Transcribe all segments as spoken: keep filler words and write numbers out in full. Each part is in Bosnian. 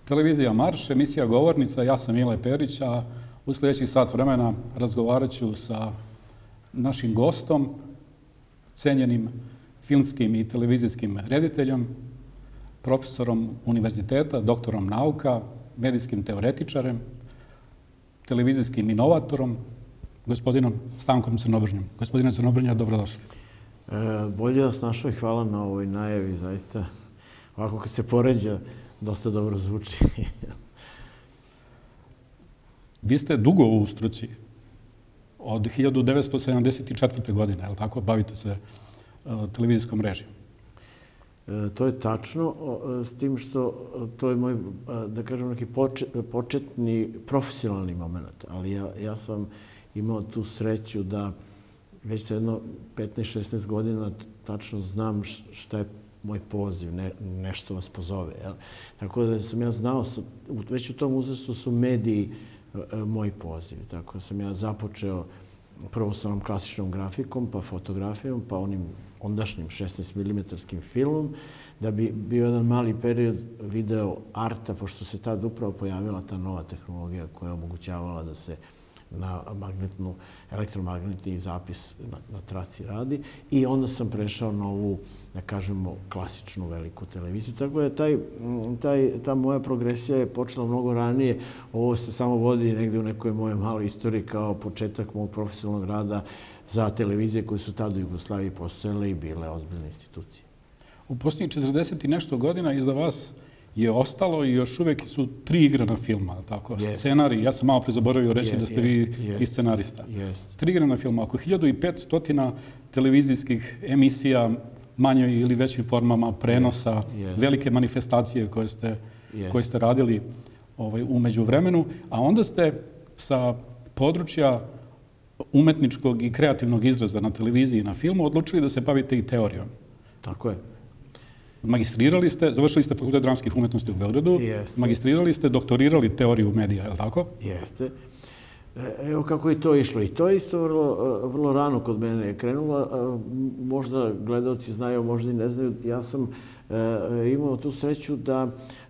Televizija Marš, emisija Govornica, ja sam Mile Perić, a u sljedećih sat vremena razgovarat ću sa našim gostom, cenjenim filmskim i televizijskim rediteljem, profesorom univerziteta, doktorom nauka, medijskim teoretičarem, televizijskim inovatorom, gospodinom Stankom Crnobrnjom. Gospodine Crnobrnja, dobrodošli. E, bolje vas našao i hvala na ovoj najavi, zaista. Ovako kad se poređa, dosta dobro zvuči. Vi ste dugo u struci, od hiljadu devetsto sedamdeset četvrte. godine, je li tako? Bavite se uh, televizijskom režijom. E, to je tačno, s tim što to je moj, da kažem, neki početni profesionalni moment, ali ja, ja sam imao tu sreću da već sa jedno petnaest šesnaest godina tačno znam šta je moj poziv, ne, nešto vas pozove. Jel? Tako da sam ja znao, već u tom uzrastu su mediji e, moj poziv. Tako da sam ja započeo prvo sa onom klasičnom grafikom, pa fotografijom, pa onim ondašnjim šesnaest milimetarskim filmom, da bi bio jedan mali period video arta, pošto se tad upravo pojavila ta nova tehnologija koja je omogućavala da se na magnetnu, elektromagnetni zapis na, na traci radi. I onda sam prešao na ovu, da kažemo, klasičnu veliku televiziju. Tako da taj, taj, ta moja progresija je počela mnogo ranije. Ovo se samo vodi negdje u nekoj moje maloj istoriji kao početak mog profesionalnog rada za televizije koje su tada u Jugoslaviji postojale i bile ozbiljne institucije. U posljednjih četrdeset i nešto godina iza vas je ostalo i još uvijek su tri igrana filma, tako? Yes. Scenarij, ja sam malo pre zaboravio reći yes, da ste yes, vi yes. i scenarista. Yes. Tri igrana filma, oko hiljadu petsto televizijskih emisija, manjoj ili većim formama prenosa, yes. Yes. velike manifestacije koje ste, yes. koje ste radili ovaj, u međuvremenu, a onda ste sa područja umetničkog i kreativnog izraza na televiziji i na filmu odlučili da se bavite i teorijom. Tako je. Magistrirali ste, završili ste Fakultet dramskih umetnosti u Beogradu, Jeste. Magistrirali ste, doktorirali teoriju medija, je li tako? Jeste. Evo kako je to išlo. I to je isto vrlo, vrlo rano kod mene krenulo. Možda gledalci znaju, možda i ne znaju. Ja sam imao tu sreću da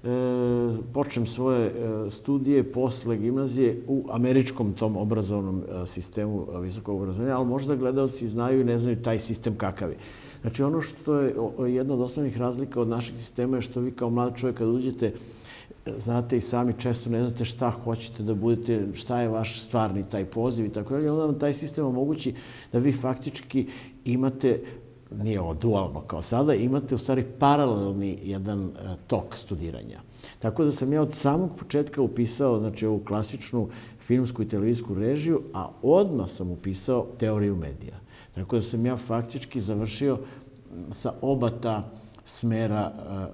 počnem svoje studije posle gimnazije u američkom tom obrazovnom sistemu visokog obrazovanja, ali možda gledalci znaju i ne znaju taj sistem kakav je. Znači, ono što je jedna od osnovnih razlika od našeg sistema je što vi kao mlad čovjek kad uđete, znate i sami često ne znate šta hoćete da budete, šta je vaš stvarni taj poziv i tako dalje. Onda vam taj sistem omogući da vi faktički imate, nije ovo dualno kao sada, imate u stvari paralelni jedan tok studiranja. Tako da sam ja od samog početka upisao, znači, ovu klasičnu filmsku i televizijsku režiju, a odmah sam upisao teoriju medija. Tako da sam ja faktički završio sa oba ta smera,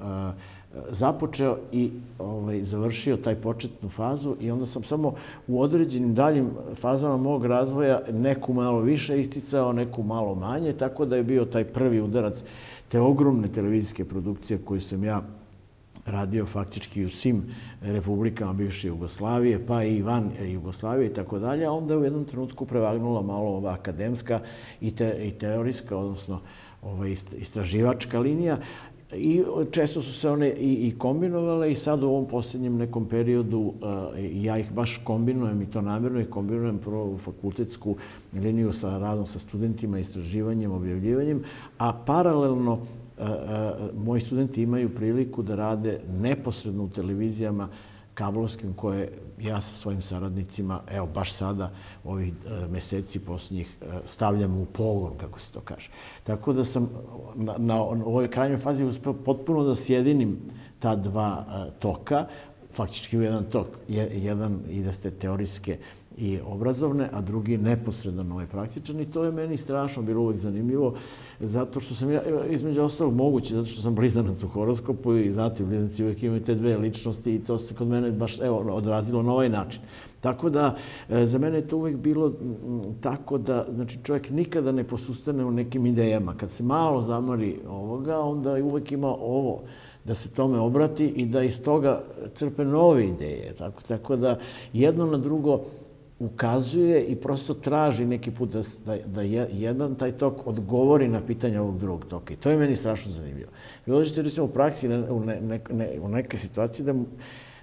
započeo i ovaj, završio taj početnu fazu i onda sam samo u određenim daljim fazama mog razvoja neku malo više isticao, neku malo manje, tako da je bio taj prvi udarac te ogromne televizijske produkcije koju sam ja radio faktički u svim republikama bivše Jugoslavije, pa i van Jugoslavije i tako dalje, a onda je u jednom trenutku prevagnula malo ova akademska i, te, i teorijska, odnosno ova istraživačka linija. I često su se one i, i kombinovale i sad u ovom posljednjem nekom periodu uh, ja ih baš kombinujem i to namjerno ih kombinujem prvo u fakultetsku liniju sa radom sa studentima, istraživanjem, objavljivanjem, a paralelno uh, uh, moji studenti imaju priliku da rade neposredno u televizijama kablovskim koje ja sa svojim saradnicima, evo baš sada, ovih uh, meseci posljednjih, uh, stavljam u pogon, kako se to kaže. Tako da sam na, na, na ovoj krajnjoj fazi uspeo potpuno da sjedinim ta dva uh, toka, faktički u jedan tok. Je, jedan ide ste teorijske i obrazovne, a drugi neposredan ovaj praktičan. I to je meni strašno bilo uvijek zanimljivo, zato što sam ja, između ostalog moguće, zato što sam blizanac u horoskopu i znate, blizanci uvijek imaju te dve ličnosti i to se kod mene baš evo, odrazilo na ovaj način. Tako da, za mene je to uvijek bilo tako da znači, čovjek nikada ne posustane u nekim idejama. Kad se malo zamori ovoga, onda uvijek ima ovo da se tome obrati i da iz toga crpe nove ideje. Tako, tako da jedno na drugo ukazuje i prosto traži neki put da, da, da jedan taj tok odgovori na pitanje ovog drugog toka. I to je meni strašno zanimljivo. Vi dođete recimo u praksi ne, u, ne, ne, u neke situacije da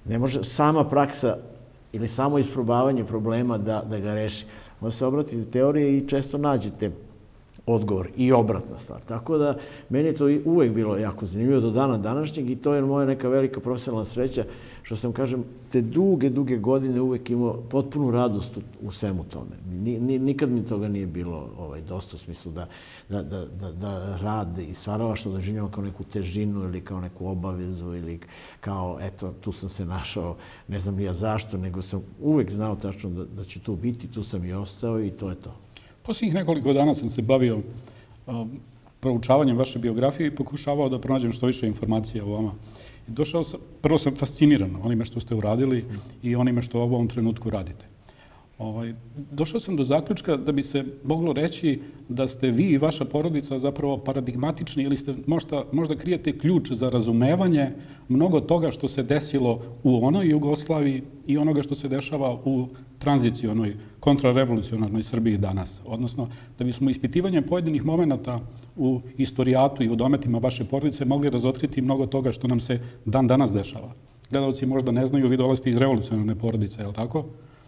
Ne može sama praksa ili samo isprobavanje problema da, da ga reši. Možda se obratite teorije i često nađete odgovor i obratna stvar. Tako da, meni je to uvek bilo jako zanimljivo do dana današnjeg i to je moja neka velika profesionalna sreća, što sam, kažem, te duge, duge godine uvek imao potpunu radost u, u svemu tome. Ni, ni, nikad mi toga nije bilo ovaj, dosta u smislu da, da, da, da, da rad i stvaralaštvo doživljava kao neku težinu ili kao neku obavezu ili kao, eto, tu sam se našao, ne znam ni ja zašto, nego sam uvek znao tačno da, da ću tu biti, tu sam i ostao i to je to. Posljednjih nekoliko dana sam se bavio um, proučavanjem vaše biografije i pokušavao da pronađem što više informacija o vama. I došao sam, prvo sam fasciniran onime što ste uradili i onime što u ovom trenutku radite. Ovaj, došao sam do zaključka da bi se moglo reći da ste vi i vaša porodica zapravo paradigmatični ili ste možda, možda krijete ključ za razumevanje mnogo toga što se desilo u onoj Jugoslaviji i onoga što se dešava u tranzicionoj, kontrarevolucionarnoj Srbiji danas. Odnosno, da bismo ispitivanjem pojedinih momenata u istorijatu i u dometima vaše porodice mogli razotkriti mnogo toga što nam se dan danas dešava. Gledalci možda ne znaju, vi dolazite iz revolucionarne porodice, je li tako?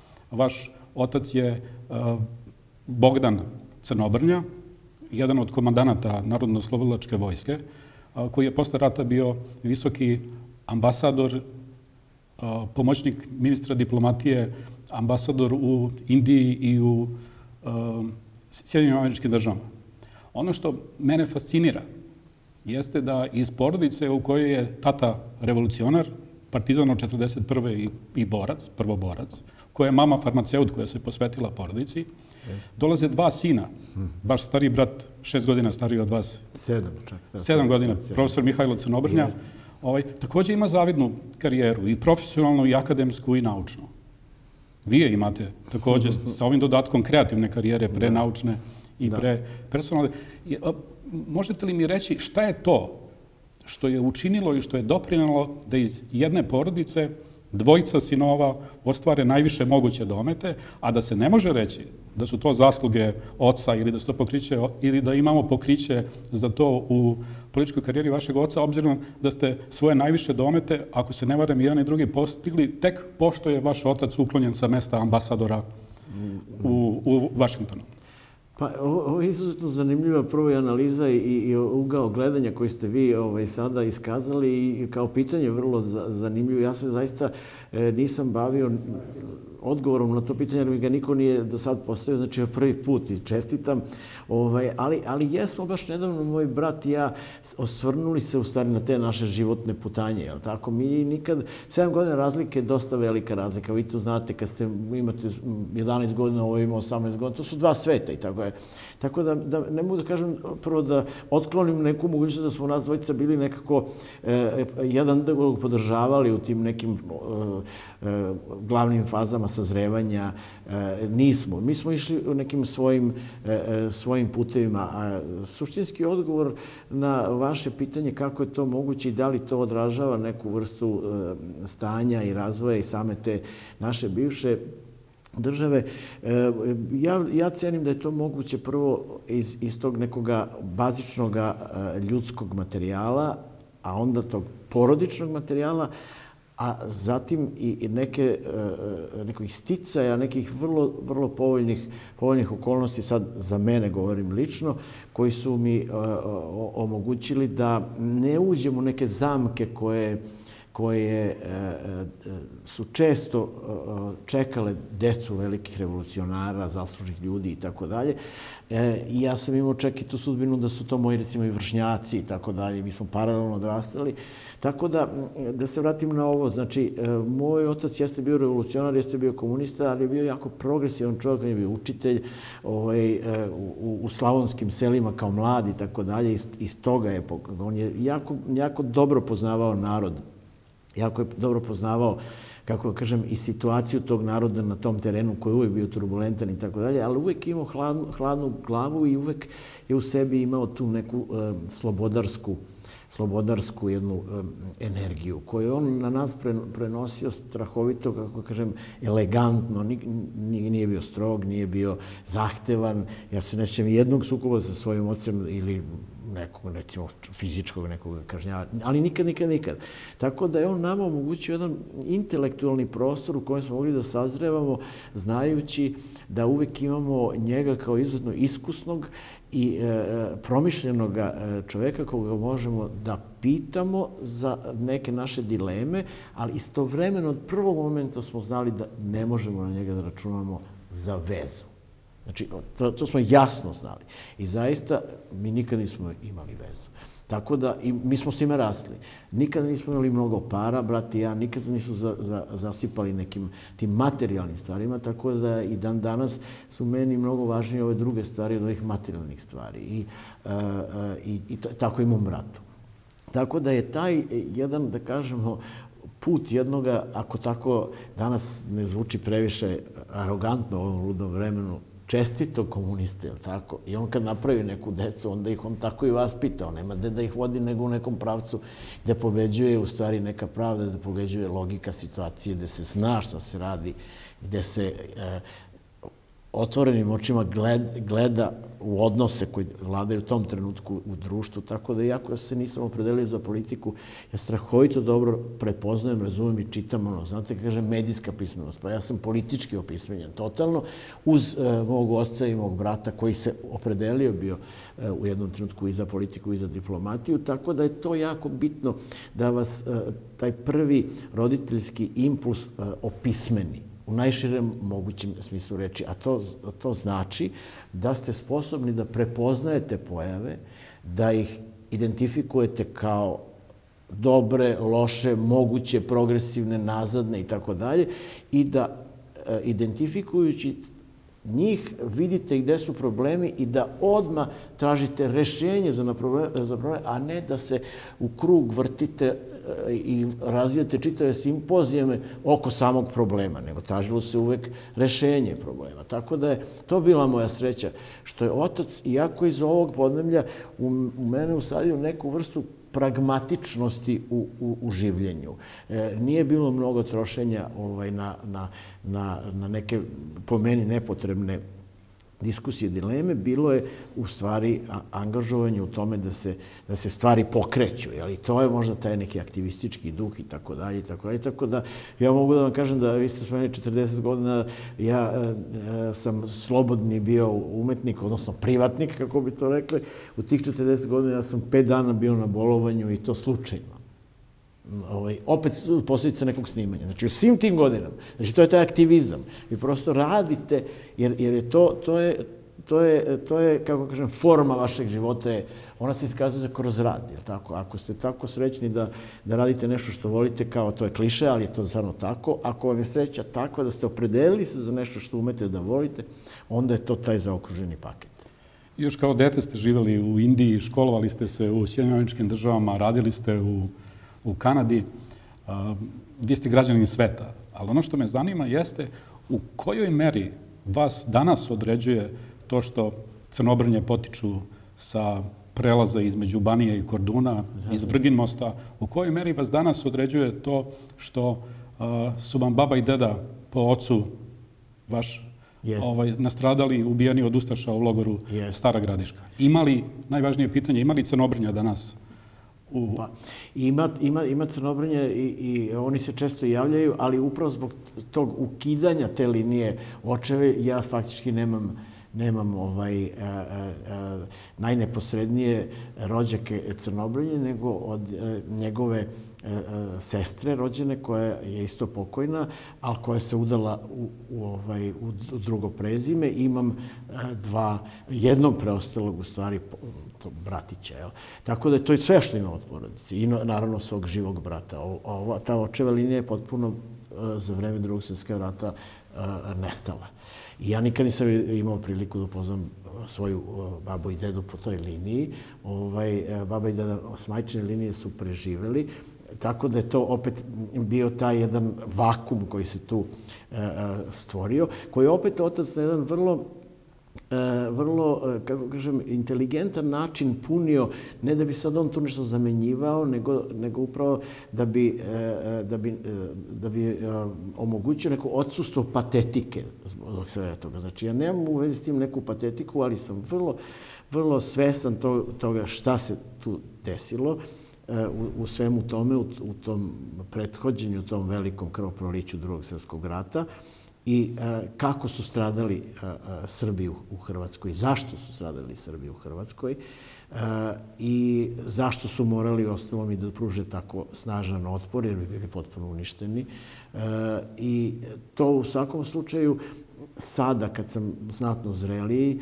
Vaš otac je uh, Bogdan Crnobrnja, jedan od komandanata Narodno-oslobodilačke vojske, uh, koji je posle rata bio visoki ambasador, uh, pomoćnik ministra diplomatije, ambasador u Indiji i u uh, Sjedinjenim Američkim Državama. Ono što mene fascinira jeste da iz porodice u kojoj je tata revolucionar, partizan od četrdeset prve i, i borac, prvoborac, koja je mama farmaceut koja se posvetila porodici, dolaze dva sina, baš stariji brat, šest godina stariji od vas. Sedam čak. Sedam godina, profesor Mihajlo Crnobrnja. Ovaj, također ima zavidnu karijeru, i profesionalnu, i akademsku, i naučnu. Vi je imate također sa ovim dodatkom kreativne karijere, pre naučne i pre personalne. Možete li mi reći šta je to što je učinilo i što je doprinelo da iz jedne porodice dvojica sinova ostvare najviše moguće domete, a da se ne može reći da su to zasluge oca ili da su to pokriće, ili da imamo pokriće za to u političkoj karijeri vašeg oca, obzirom da ste svoje najviše domete, ako se ne varam, jedan i drugi postigli tek pošto je vaš otac uklonjen sa mesta ambasadora u, u Vašingtonu. Pa, ovo je izuzetno zanimljiva prvo i analiza i, i ugao gledanja koji ste vi ovaj, sada iskazali i kao pitanje vrlo za, zanimljivo. Ja se zaista e, nisam bavio odgovorom na to pitanje, jer mi ga niko nije do sad postavio, znači prvi put i čestitam. Ovaj, ali, ali jesmo baš nedavno, moj brat i ja, osvrnuli se u stvari na te naše životne putanje. Jel tako? Mi nikad, sedam godina razlike je dosta velika razlika. Vi to znate, kad ste, imate jedanaest godina, ovo ima osamnaest godina, to su dva sveta i tako je. Tako da, da ne mogu da kažem prvo da otklonim neku mogućnost da smo nas dvojica bili nekako e, jedan drugog podržavali u tim nekim e, e, glavnim fazama sazrevanja. E, nismo. Mi smo išli u nekim svojim, e, svojim putevima. A suštinski odgovor na vaše pitanje kako je to moguće i da li to odražava neku vrstu e, stanja i razvoja i same te naše bivše države. Ja, ja cenim da je to moguće prvo iz, iz tog nekoga bazičnog ljudskog materijala, a onda tog porodičnog materijala, a zatim i neke, nekih sticaja, nekih vrlo, vrlo povoljnih, povoljnih okolnosti, sad za mene govorim lično, koji su mi omogućili da ne uđemo u neke zamke koje koje su često čekale decu velikih revolucionara, zaslužnih ljudi i tako dalje. I ja sam imao čak i tu sudbinu da su to moji, recimo, i vršnjaci i tako dalje. Mi smo paralelno odrastali. Tako da, da se vratim na ovo, znači, moj otac jeste bio revolucionar, jeste bio komunista, ali je bio jako progresivan čovjek, on je bio učitelj ovaj, u, u slavonskim selima kao mlad i tako dalje. Iz toga je, on je jako, jako dobro poznavao narod. Jako je dobro poznavao, kako kažem, i situaciju tog naroda na tom terenu koji je uvijek bio turbulentan i tako dalje, ali uvijek je imao hladnu, hladnu glavu i uvijek je u sebi imao tu neku e, slobodarsku slobodarsku jednu energiju koju on na nas prenosio strahovito, kako kažem, elegantno. Nije bio strog, nije bio zahtevan. Ja se nećem jednog sukoba sa svojim ocem ili nekog, recimo, fizičkog nekog kažnjava, ali nikad, nikad, nikad. Tako da je on nama omogućio jedan intelektualni prostor u kojem smo mogli da sazrevamo, znajući da uvek imamo njega kao izuzetno iskusnog i promišljenog čoveka koga možemo da pitamo za neke naše dileme, ali istovremeno od prvog momenta smo znali da ne možemo na njega da računamo za vezu. Znači, to, to smo jasno znali. I zaista, mi nikad nismo imali vezu. Tako da, i mi smo s time rasli. Nikada nismo imali mnogo para, brat i ja, nikada nisu za, za, zasipali nekim tim materijalnim stvarima, tako da i dan danas su meni mnogo važnije ove druge stvari od ovih materijalnih stvari. I, uh, uh, i, i tako i mom bratu. Tako da je taj jedan, da kažemo, put jednoga, ako tako danas ne zvuči previše arogantno u ovom ludom vremenu, čestitog komuniste, jel tako? I on kad napravi neku decu, onda ih on tako i vaspita. On nema gde da ih vodi nego u nekom pravcu gde pobeđuje u stvari neka pravda, gde pobeđuje logika situacije, gde se zna šta se radi, gde se e, otvorenim očima gleda, gleda u odnose koji vladaju u tom trenutku u društvu. Tako da, iako ja se nisam opredelio za politiku, ja strahovito dobro prepoznajem, razumem i čitam ono, znate, kažem, medijska pismenost. Pa ja sam politički opismenjen totalno, uz e, mog oca i mog brata koji se opredelio bio e, u jednom trenutku i za politiku i za diplomatiju. Tako da je to jako bitno da vas e, taj prvi roditeljski impuls e, opismeni u najširem mogućem smislu reči. A to, to znači da ste sposobni da prepoznajete pojave, da ih identifikujete kao dobre, loše, moguće, progresivne, nazadne i tako dalje i da e, identifikujući njih vidite gde su problemi i da odmah tražite rešenje za probleme, a ne da se u krug vrtite i razvijate čitave simpozijeme oko samog problema, nego tražilo se uvek rešenje problema. Tako da je to bila moja sreća, što je otac, iako iz ovog podneblja, u, u mene usadio neku vrstu pragmatičnosti u, u, u življenju. E, nije bilo mnogo trošenja ovaj, na, na, na, na neke, po meni, nepotrebne diskusije, dileme. Bilo je u stvari angažovanje u tome da se, da se stvari pokreću. I to je možda taj neki aktivistički duh i tako dalje. I tako dalje. Tako da ja mogu da vam kažem da vi ste spomenuli četrdeset godina, ja e, sam slobodni bio umetnik, odnosno privatnik, kako bi to rekli. U tih četrdeset godina ja sam pet dana bio na bolovanju i to slučajno. Ovaj, opet posljedica nekog snimanja. Znači, u svim tim godinama. Znači, to je taj aktivizam. Vi prosto radite, jer, jer je to, to je, to je, to je, kako kažem, forma vašeg života je, ona se iskazuje kroz rad, jel tako? Ako ste tako srećni da, da radite nešto što volite, kao to je kliše, ali je to stvarno tako. Ako vam je sreća takva da ste opredelili se za nešto što umete da volite, onda je to taj zaokruženi paket. Još kao dete ste živjeli u Indiji, školovali ste se u Sjedinjenim Američkim Državama, radili ste u u Kanadi, vi ste građanin sveta, ali ono što me zanima jeste u kojoj meri vas danas određuje to što Crnobrnje potiču sa prelaza između Banije i Korduna, iz Vrginmosta, u kojoj meri vas danas određuje to što su vam baba i deda po ocu vaš ovaj, nastradali, ubijeni od ustaša u logoru Stara Gradiška. Imali, najvažnije pitanje, imali Crnobrnja danas? U... Pa, ima, ima, ima Crnobrnje i, i oni se često javljaju, ali upravo zbog tog ukidanja te linije očeve, ja faktički nemam, nemam ovaj, a, a, a, najneposrednije rođake Crnobrnje, nego od a, njegove a, sestre rođene, koja je isto pokojna, ali koja se udala u, u, ovaj, u, u drugo prezime. Imam a, dva, jednog preostalog, u stvari, bratića. Jel? Tako da je to i sve što ima od porodice. I naravno svog živog brata. Ova, ta očeva linija je potpuno uh, za vreme drugog svjetskog rata uh, nestala. I ja nikad nisam imao priliku da upoznam svoju uh, babu i dedu po toj liniji. Ovaj, uh, baba i deda s majčine linije su preživeli. Tako da je to opet bio taj jedan vakum koji se tu uh, stvorio, koji je opet otac na jedan vrlo vrlo, kako kažem, inteligentan način punio, ne da bi sad on tu nešto zamenjivao, nego, nego upravo da bi, da bi, da bi omogućio neko odsustvo patetike zbog svega toga. Znači, ja nemam u vezi s tim neku patetiku, ali sam vrlo, vrlo svesan to, toga šta se tu desilo u, u svemu tome, u, u tom prethođenju, u tom velikom krvoproliću Drugog svjetskog rata, i kako su stradali Srbi u Hrvatskoj, zašto su stradali Srbi u Hrvatskoj i zašto su morali ostalom i da pruže tako snažan otpor, jer bi bili potpuno uništeni. I to u svakom slučaju, sada kad sam znatno zreliji,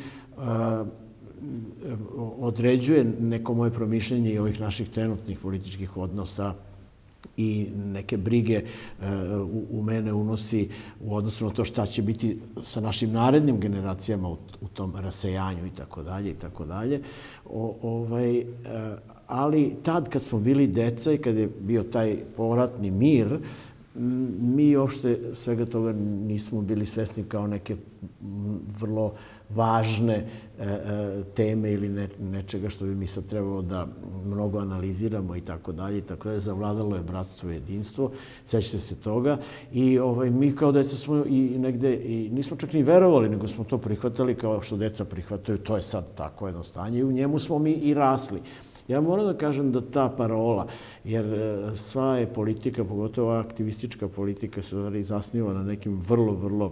određuje neko moje promišljenje i ovih naših trenutnih političkih odnosa i neke brige u mene unosi u odnosu na to šta će biti sa našim narednim generacijama u tom rasejanju i tako dalje i tako dalje. Ali tad kad smo bili deca i kad je bio taj povratni mir, mi uopšte svega toga nismo bili svesni kao neke vrlo važne teme ili nečega što bi mi sad trebalo da mnogo analiziramo i tako dalje. Tako da je zavladalo je bratstvo i jedinstvo, sećate se toga. I mi kao deca smo i negde, i nismo čak ni verovali, nego smo to prihvatali kao što deca prihvataju, to je sad tako jedno stanje i u njemu smo mi i rasli. Ja moram da kažem da ta parola, jer sva je politika, pogotovo aktivistička politika, se zasniva na nekim vrlo, vrlo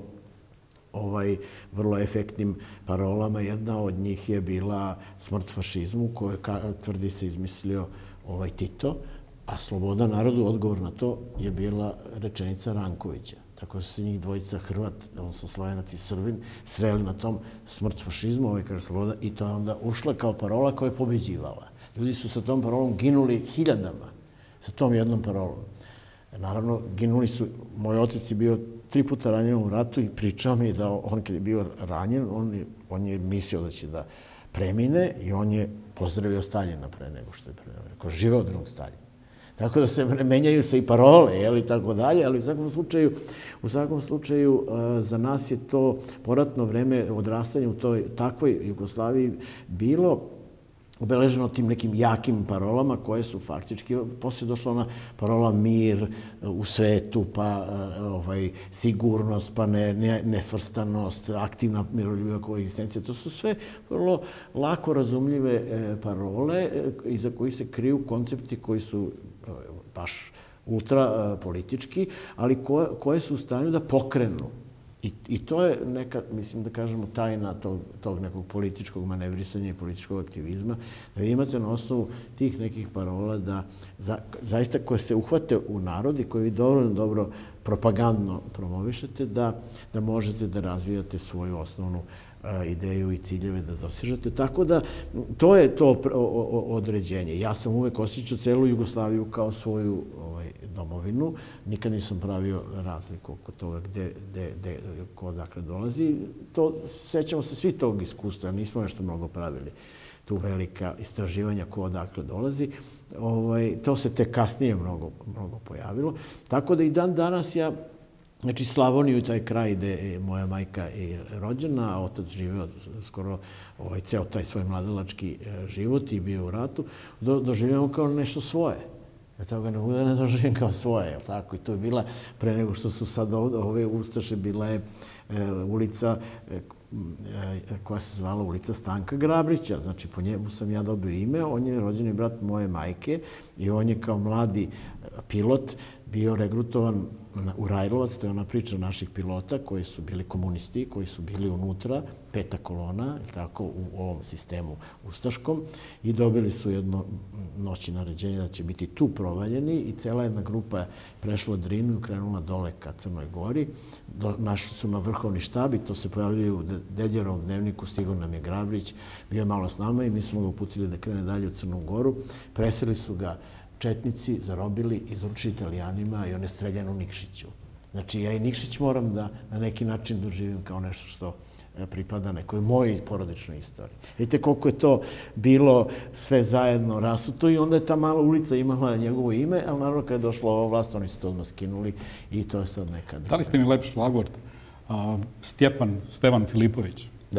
ovaj, vrlo efektnim parolama. Jedna od njih je bila smrt fašizmu, koju tvrdi se izmislio ovaj Tito, a sloboda narodu, odgovor na to je bila rečenica Rankovića. Tako da su se njih dvojica Hrvat, odnosno Slovenac i Srbin, sreli na tom smrt fašizmu, ovaj kaže sloboda, i to je onda ušla kao parola koja je pobeđivala. Ljudi su sa tom parolom ginuli hiljadama, sa tom jednom parolom. Naravno, ginuli su, moj otac je bio tri puta ranjen u ratu i pričao mi da on kad je bio ranjen, on je, on je mislio da će da premine i on je pozdravio Staljina pre nego što je preminuo. Rekao, živeo drug Staljin. Tako da se menjaju se i parole, jel, i tako dalje, ali u svakom slučaju, u svakom slučaju za nas je to poratno vreme odrastanja u toj takvoj Jugoslaviji bilo obeleženo tim nekim jakim parolama koje su faktički, poslije došla ona parola mir u svetu, pa ovaj, sigurnost, pa ne, ne, nesvrstanost, aktivna miroljubiva koegzistencija. To su sve vrlo lako razumljive e, parole e, iza koji se kriju koncepti koji su e, baš ultra e, politički, ali koje, koje su u stanju da pokrenu. I, I to je neka, mislim da kažemo, tajna tog, tog nekog političkog manevrisanja i političkog aktivizma, da vi imate na osnovu tih nekih parola da za, zaista koje se uhvate u narod i koje vi dobro, dobro propagandno promovišete, da, da možete da razvijate svoju osnovnu a, ideju i ciljeve da dosežete. Tako da to je to o, o, određenje. Ja sam uvek osjećao celu Jugoslaviju kao svoju ovaj, domovinu. Nikad nisam pravio razliku oko toga gde, gde, gde, ko odakle dolazi. To, sećamo se svi tog iskustva, nismo nešto mnogo pravili tu velika istraživanja ko odakle dolazi. Ovaj, to se te kasnije mnogo, mnogo pojavilo. Tako da i dan danas ja, znači Slavoniju i taj kraj gde je moja majka je rođena, a otac živeo skoro ovaj, ceo taj svoj mladalački život i bio u ratu, do, doživljamo kao nešto svoje. Ja toga ne mogu da ne doživim kao svoje, jel tako? I to je bila, pre nego što su sad ovde, ove Ustaše, bila je e, ulica e, koja se zvala ulica Stanka Grabrića. Znači, po njemu sam ja dobio ime, on je rođeni brat moje majke i on je kao mladi pilot bio regrutovan u Rajlovac, to je ona priča naših pilota koji su bili komunisti, koji su bili unutra, peta kolona, tako, u ovom sistemu ustaškom, i dobili su jedno noći naređenje da će biti tu provaljeni i cela jedna grupa je prešla Drinu i krenula dole ka Crnoj Gori. Do, našli su na vrhovni štab i to se pojavljaju u Dedjerovom dnevniku, stigao nam je Grabrić, bio je malo s nama i mi smo ga uputili da krene dalje u Crnu Goru. Preseli su ga četnici, zarobili, izručili Italijanima i on je streljan u Nikšiću. Znači, ja i Nikšić moram da na neki način doživim kao nešto što pripada nekoj mojoj porodičnoj istoriji. Vidite koliko je to bilo sve zajedno rasuto i onda je ta mala ulica imala njegovo ime, ali naravno kada je došla ova vlast, oni su to odmah skinuli i to je sad neka druga. Da li ste mi lep šlagvort? Stjepan, Stevan Filipović. Da.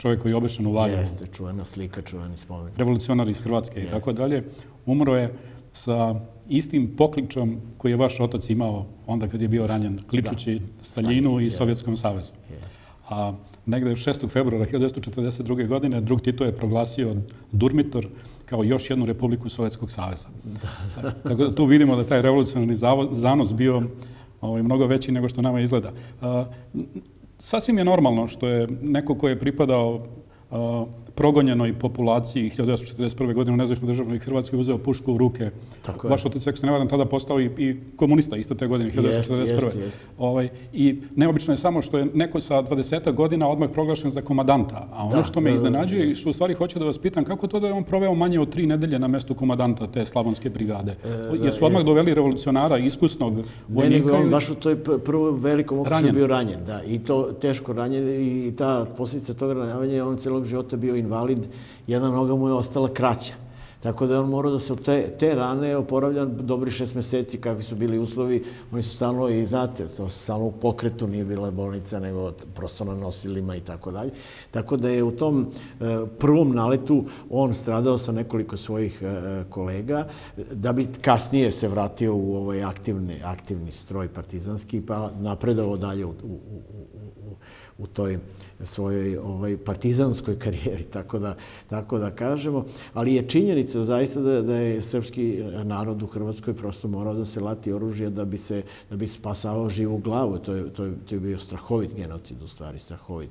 čovjek koji je obešen u Valjevu. Jeste, čuvena slika, čuveni spomenik. Revolucionar iz Hrvatske i tako dalje. Umro je sa istim pokličom koji je vaš otac imao onda kad je bio ranjen, kličući Staljinu i Sovjetskom savezu. A negde šestog februara hiljadu devetsto četrdeset druge. godine drug Tito je proglasio Durmitor kao još jednu republiku Sovjetskog saveza. Tako da tu vidimo da je taj revolucionarni zanos bio mnogo veći nego što nama izgleda. Sasvim je normalno što je neko ko je pripadao progonjenoj populaciji hiljadu devetsto četrdeset prve. godine u nezavisnoj državnoj Hrvatskoj uzeo pušku u ruke. Vaš otac, ako se ne varam, tada postao i komunista iste te godine, hiljadu devetsto četrdeset prve. I neobično je samo što je neko sa dvadesetak godina odmah proglašen za komadanta. A ono što me iznenađuje i što u stvari hoću da vas pitam, kako to da je on proveo manje od tri nedelje na mestu komadanta te slavonske brigade? Jesu odmah doveli revolucionara, iskusnog vojnika? Ne, nego on baš u toj prvom velikom okušaju bio ranjen. I to teško ranjen i ta posljedica toga ranjavanja, on celog života bio invalid, jedna noga mu je ostala kraća. Tako da je on morao da se od te rane oporavlja dobri šest meseci, kakvi su bili uslovi. Oni su stalno i, znate, to su stalno u pokretu, nije bila bolnica, nego prosto na nosilima i tako dalje. Tako da je u tom prvom naletu on stradao sa nekoliko svojih kolega, da bi kasnije se vratio u ovaj aktivni stroj partizanski, pa napredao dalje u u toj svojoj partizanskoj karijeri, tako da kažemo. Ali je činjenica zaista da je srpski narod u Hrvatskoj prosto morao da se lati oružje da bi spasavao živu glavu. To je bio strahovit genocid, u stvari strahovit,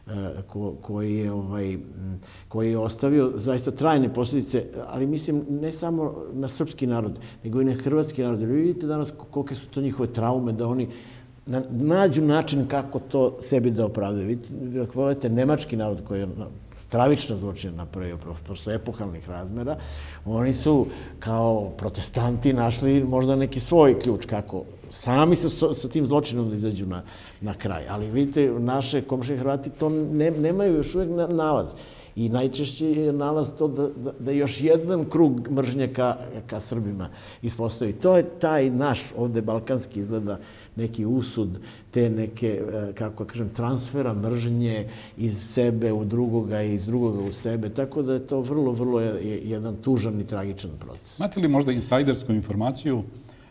koji je ostavio zaista trajne posljedice, ali mislim ne samo na srpski narod, nego i na hrvatski narod. Vi vidite danas kolike su to njihove traume, da oni nađu način kako to sebi da opravdaju. Vi ako volite nemački narod koji je stravično zločin napravio, prosto epohalnih razmera, oni su kao protestanti našli možda neki svoj ključ kako sami sa tim zločinom da izađu na kraj. Ali vidite, naše komšije Hrvati to nemaju još uvijek nalaz. I najčešće je nalaz to da još jedan krug mržnje ka Srbima ispostavi. To je taj naš ovde balkanski izgleda neki usud, te neke, kako kažem, transfera mržnje iz sebe u drugoga i iz drugoga u sebe. Tako da je to vrlo, vrlo jedan tužan i tragičan proces. Znate li možda insajdersku informaciju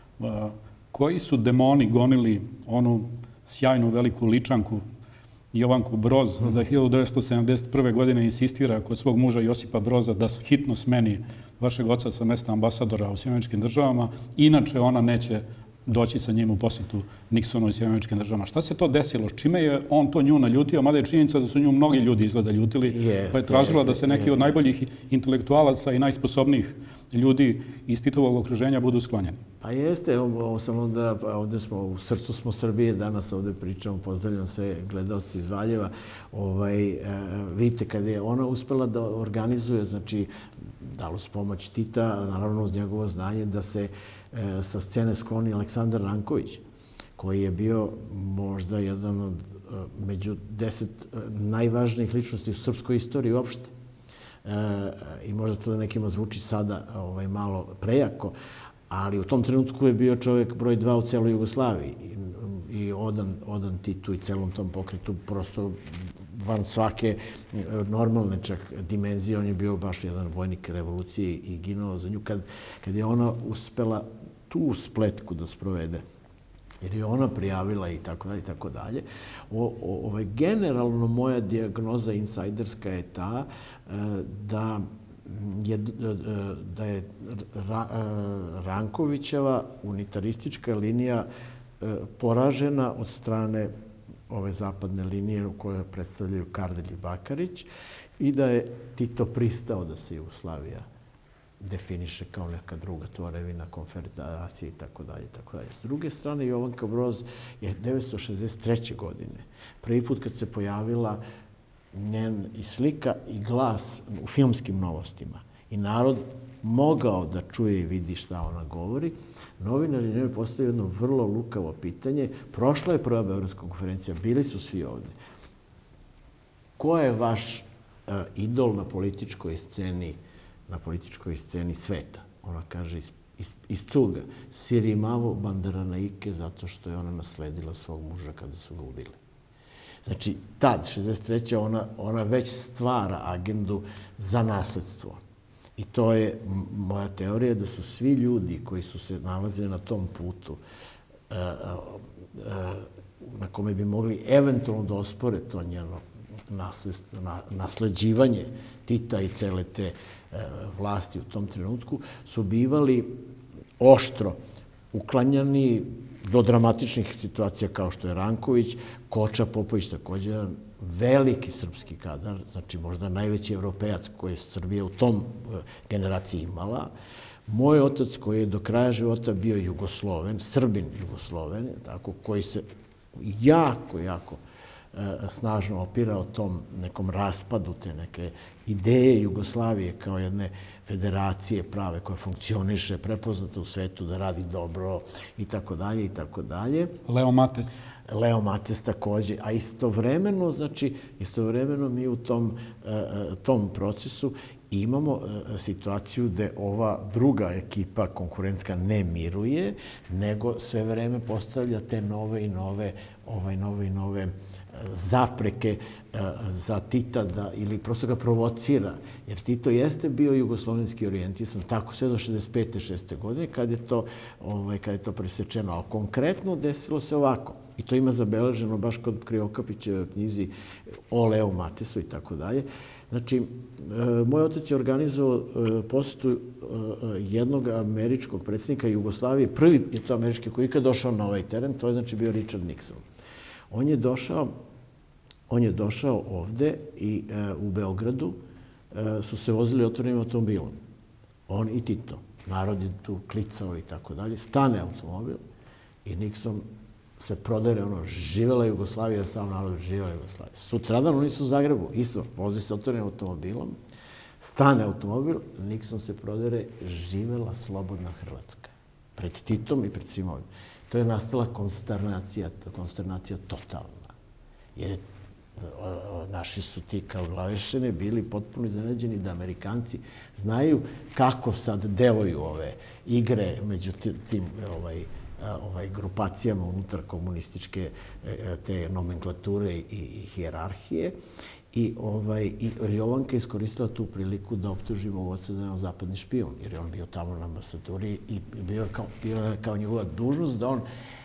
koji su demoni gonili onu sjajnu veliku ličanku Jovanku Broz, da hiljadu devetsto sedamdeset prve. godine insistira kod svog muža Josipa Broza da hitno smeni vašeg oca sa mesta ambasadora u Sjedinjenim Američkim Državama, inače ona neće doći sa njim u posjetu Nixonu i Sjedinjenim Američkim Državama. Šta se to desilo? Čime je on to nju naljutio? Mada je činjenica da su nju mnogi ljudi izgleda ljutili, pa je tražila da se neki od najboljih intelektualaca i najsposobnijih ljudi iz Titovog okruženja budu sklonjeni. Pa jeste, evo samo da ovdje smo, u srcu smo Srbije, danas ovdje pričamo, pozdravljam sve gledalci iz Valjeva. Vidite, kada je ona uspela da organizuje, znači, da li uz pomoć Tita, naravno uz njegovo znanje, da se sa scene skloni Aleksandar Ranković, koji je bio možda jedan od među deset najvažnijih ličnosti u srpskoj istoriji uopšte. I možda to nekima zvuči sada malo prejako, ali u tom trenutku je bio čovjek broj dva u celoj Jugoslaviji i odan Titu i celom tom pokretu, prosto van svake normalne čak dimenzije. On je bio baš jedan vojnik revolucije i ginuo za nju. Kad je ona uspela tu spletku da sprovede, jer je ona prijavila i tako dalje i tako dalje. Generalno moja dijagnoza insajderska je ta da je Rankovićeva unitaristička linija poražena od strane ove zapadne linije u kojoj predstavljaju Kardelj i Bakarić i da je Tito pristao da se Jugoslavija definiše kao neka druga tvorevina konfederacije i tako dalje. S druge strane, Jovanka Broz je devetsto šezdeset treće. godine, prvi put kad se pojavila njen i slika i glas u filmskim novostima i narod mogao da čuje i vidi šta ona govori, novinari njoj postavili jedno vrlo lukavo pitanje. Prošla je prva Beogradska konferencija, bili su svi ovdje. Ko je vaš idol na političkoj sceni na političkoj sceni sveta? Ona kaže iz cuga. Sirimavo Bandaranaike, zato što je ona nasledila svog muža kada su ga ubili. Znači, tad, šezdeset treće ona, ona već stvara agendu za nasledstvo. I to je moja teorija da su svi ljudi koji su se nalazili na tom putu, na kome bi mogli eventualno da ospore to njeno nasleđivanje Tita i cele te vlasti u tom trenutku, su bivali oštro uklanjani do dramatičnih situacija kao što je Ranković, Koča Popović, također jedan veliki srpski kadar, znači možda najveći evropejac koji je Srbija u tom generaciji imala. Moj otac koji je do kraja života bio Jugosloven, Srbin Jugosloven, tako, koji se jako, jako snažno opirao tom nekom raspadu te neke ideje Jugoslavije kao jedne federacije prave koja funkcioniše, prepoznata u svetu da radi dobro i tako dalje i tako dalje. Leo Mates. Leo Mates također, a istovremeno, znači, istovremeno mi u tom, tom procesu imamo situaciju gde ova druga ekipa konkurentska ne miruje, nego sve vreme postavlja te nove i nove, ovaj, nove i nove zapreke za Tita da, ili prosto ga provocira. Jer Tito jeste bio jugoslovenski orijentisan tako sve do šezdeset pete šezdeset šeste godine kad je to, ovaj, kad je to presečeno. Ali konkretno desilo se ovako. I to ima zabeleženo baš kod Krivokapićeve knjizi o Leu Matesu i tako dalje. Znači, moj otac je organizovao posjetu jednog američkog predsjednika Jugoslavije. Prvi je to američki koji je ikad došao na ovaj teren, to je znači bio Richard Nixon. On je došao, on je došao ovde i u Beogradu su se vozili otvorenim automobilom. On i Tito. Narod je tu klicao i tako dalje. Stane automobil i Nixon se prodere, ono, živela Jugoslavija, sam narod živela Jugoslavija. Sutradan oni su u Zagrebu, isto, vozi se otvorenim automobilom, stane automobil, Nixon se prodere, živela slobodna Hrvatska. Pred Titom i pred svim ovim. To je nastala konsternacija, konsternacija totalna. Jer naši su ti kao glavešene bili potpuno iznenađeni da Amerikanci znaju kako sad deluju ove igre među tim ovaj, ovaj, grupacijama unutar komunističke te nomenklature i, i hijerarhije. I, ovaj, i Jovanka je iskoristila tu priliku da optuži mog oca da je on zapadni špijun, jer je on bio tamo na ambasaduri i bio kao, bio kao njegova dužnost da on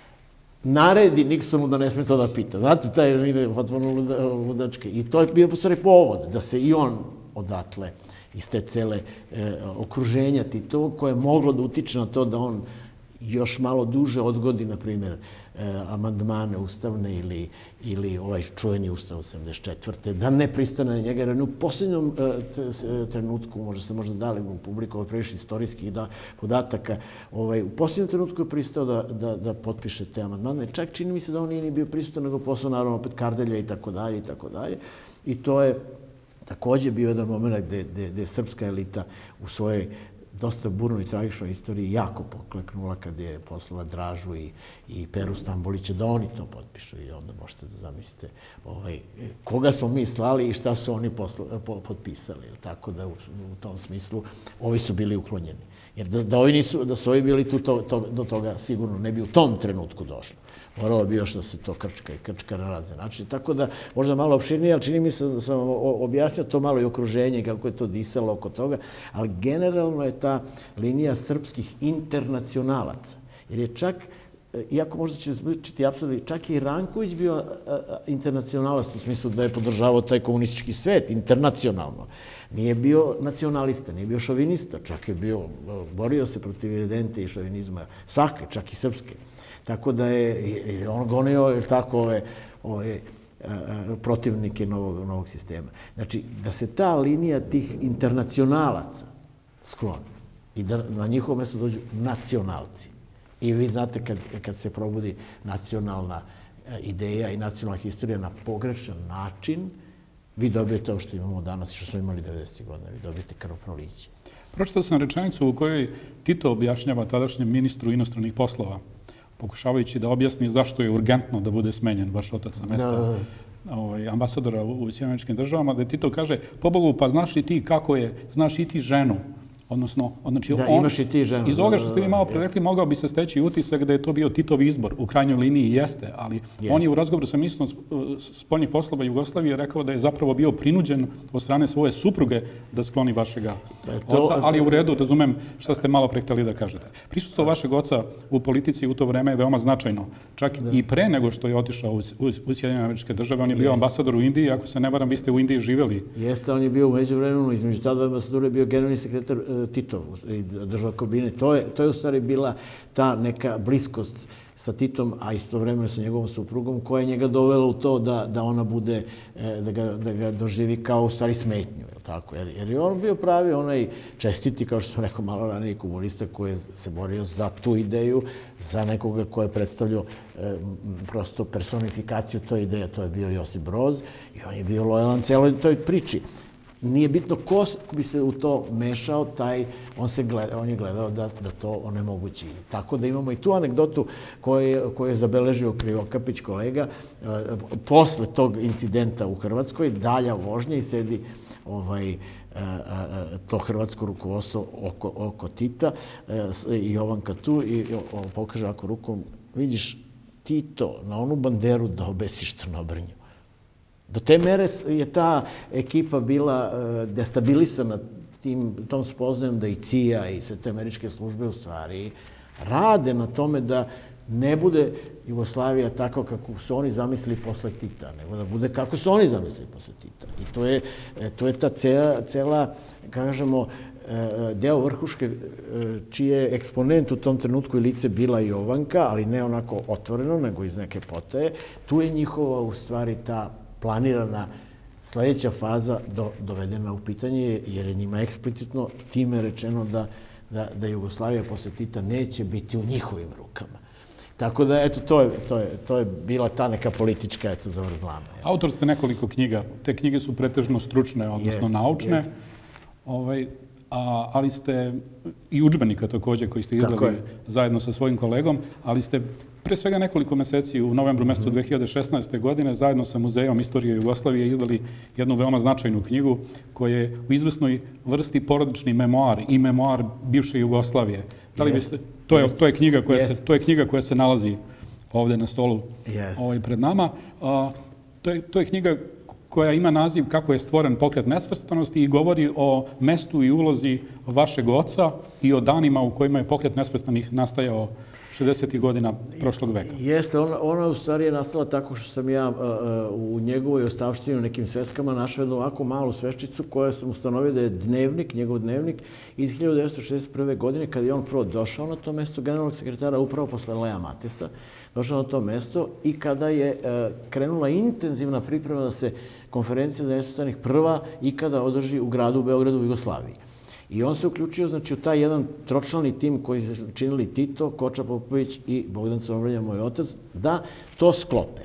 naredi Nixonu da ne sme to da pita. Znate, taj je potpuno ludačke. I to je bio po stvari povod da se i on odatle iz te cele e, okruženja Titovo koje je moglo da utiče na to da on još malo duže odgodi, na primjer, amandmane ustavne ili, ili ovaj čuveni ustav sedamdeset četvrte da ne pristane na njega, jer u posljednjom trenutku, možda ste možda dali u publiku ovaj previše istorijskih da, podataka, ovaj, u posljednjem trenutku je pristao da, da, da potpiše te amandmane. Čak čini mi se da on nije ni bio prisutan, nego poslao naravno opet Kardelja i tako dalje i tako dalje. I to je također bio jedan moment gde, gde, gde je srpska elita u svojoj dosta burnoj i tragičnoj istoriji jako pokleknula kad je poslala Dražu i, i Peru Stambolića da oni to potpišu i onda možete da zamislite ovaj, koga smo mi slali i šta su oni posla, po, potpisali. Tako da u, u tom smislu ovi su bili uklonjeni. Jer da, da, ovi nisu, da su ovi bili tu to, to, do toga sigurno ne bi u tom trenutku došlo. Moralo bi još da se to krčka i krčka na razne načine. Tako da, možda malo opširnije, ali čini mi se da sam objasnio to malo i okruženje, kako je to disalo oko toga, ali generalno je ta linija srpskih internacionalaca. Jer je čak, iako možda će zvučiti apsolutno, čak i Ranković bio internacionalac u smislu da je podržavao taj komunistički svet, internacionalno. Nije bio nacionalista, nije bio šovinista, čak je bio, borio se protiv iridente i šovinizma svake, čak i srpske. Tako da je on gonio tako ove, ove protivnike novog, novog sistema. Znači, da se ta linija tih internacionalaca skloni i da na njihovo mjesto dođu nacionalci. I vi znate kad, kad se probudi nacionalna ideja i nacionalna historija na pogrešan način, vi dobijete ovo što imamo danas i što smo imali devedesetih godina. Vi dobijete krvoproliće. Pročitao sam rečenicu u kojoj Tito objašnjava tadašnjem ministru inostranih poslova, pokušavajući da objasni zašto je urgentno da bude smenjen baš otac sa mesta ovaj, ambasadora u Sjedinjenim Američkim Državama, da Tito kaže, pobogu, pa znaš li ti kako je, znaš i ti ženu Odnosno, znači, Da, on, imaš i ti ženu. iz ovoga što ste vi malo pre rekli, mogao bi se steći utisak da je to bio Titov izbor. U krajnjoj liniji jeste, ali on je u razgovoru sa ministrom spoljnih poslova Jugoslavije rekao da je zapravo bio prinuđen od strane svoje supruge da skloni vašega oca, ali u redu, razumem šta ste malo pre hteli da kažete. Prisustvo vašeg oca u politici u to vreme je veoma značajno. Čak i pre nego što je otišao u Sjedinjene Američke Države, on je bio ambasador u Indiji, ako se ne varam, vi ste u Indiji živjeli. Jeste, on je bio u međuvremenu, između ta dva ambasadora je bio generalni sekretar Titov i držao kabinet. To je, to je u stvari bila ta neka bliskost sa Titom, a istovremeno sa njegovom suprugom, koja je njega dovela u to da, da ona bude, da ga, da ga doživi kao u stvari smetnju. Tako, jer, jer je on bio pravi onaj čestiti, kao što sam rekao malo ranije, komunista koji je se borio za tu ideju, za nekoga ko je predstavljao e, prosto personifikaciju toj ideje, to je bio Josip Broz i on je bio lojalan celoj toj priči. Nije bitno ko bi se u to mešao, taj, on, se gleda, on je gledao da, da to onemogući. Tako da imamo i tu anegdotu koju, koju je zabeležio Krivokapić kolega. E, posle tog incidenta u Hrvatskoj, dalja vožnja i sedi ovaj, to hrvatsko rukovodstvo oko, oko Tita i Jovanka tu i on pokaže ako rukom, vidiš Tito na onu banderu da obesiš Crnobrnju. Do te mere je ta ekipa bila destabilisana tim, tom spoznajem da i C I A i sve te američke službe u stvari rade na tome da ne bude Jugoslavija tako kako su oni zamislili posle Tita, nego da bude kako su oni zamislili posle Tita. I to je, to je ta cela, cela, kažemo, deo vrhuške čiji je eksponent u tom trenutku i lice bila Jovanka, ali ne onako otvoreno, nego iz neke potaje. Tu je njihova, u stvari, ta planirana sledeća faza do, dovedena u pitanje, jer je njima eksplicitno time rečeno da, da, da Jugoslavija posle Tita neće biti u njihovim rukama. Tako da, eto, to je, to je, to je bila ta neka politička, eto, zavrzlama. Autor ste nekoliko knjiga. Te knjige su pretežno stručne, odnosno naučne. Jest. Ovaj, a, ali ste i udžbenika takođe koji ste izdali zajedno sa svojim kolegom, ali ste pre svega nekoliko meseci u novembru mesecu dve hiljade šesnaeste. godine zajedno sa Muzejom istorije Jugoslavije izdali jednu veoma značajnu knjigu koja je u izvesnoj vrsti porodični memoar i memoar bivše Jugoslavije. Da li biste, to je, to je knjiga koja se, to je knjiga koja se nalazi ovde na stolu ovaj, pred nama. A, to, je, to je knjiga koja ima naziv Kako je stvoren pokret nesvrstanosti i govori o mestu i ulozi vašeg oca i o danima u kojima je pokret nesvrstanih nastajao šezdesetih godina prošlog veka. Jeste, ona, ona u stvari je nastala tako što sam ja uh, u njegovoj ostavštini u nekim sveskama našao jednu ovako malu sveščicu koja sam ustanovio da je dnevnik, njegov dnevnik iz hiljadu devetsto šezdeset prve. godine kada je on prvo došao na to mesto generalnog sekretara upravo posle Lea Matesa, došao na to mesto i kada je uh, krenula intenzivna priprema da se konferencija za nesvrstanih prva ikada održi u gradu u Beogradu u Jugoslaviji. I on se uključio, znači, u taj jedan tročlani tim koji su činili Tito, Koča Popović i Bogdan Crnobrnja, moj otac, da to sklope.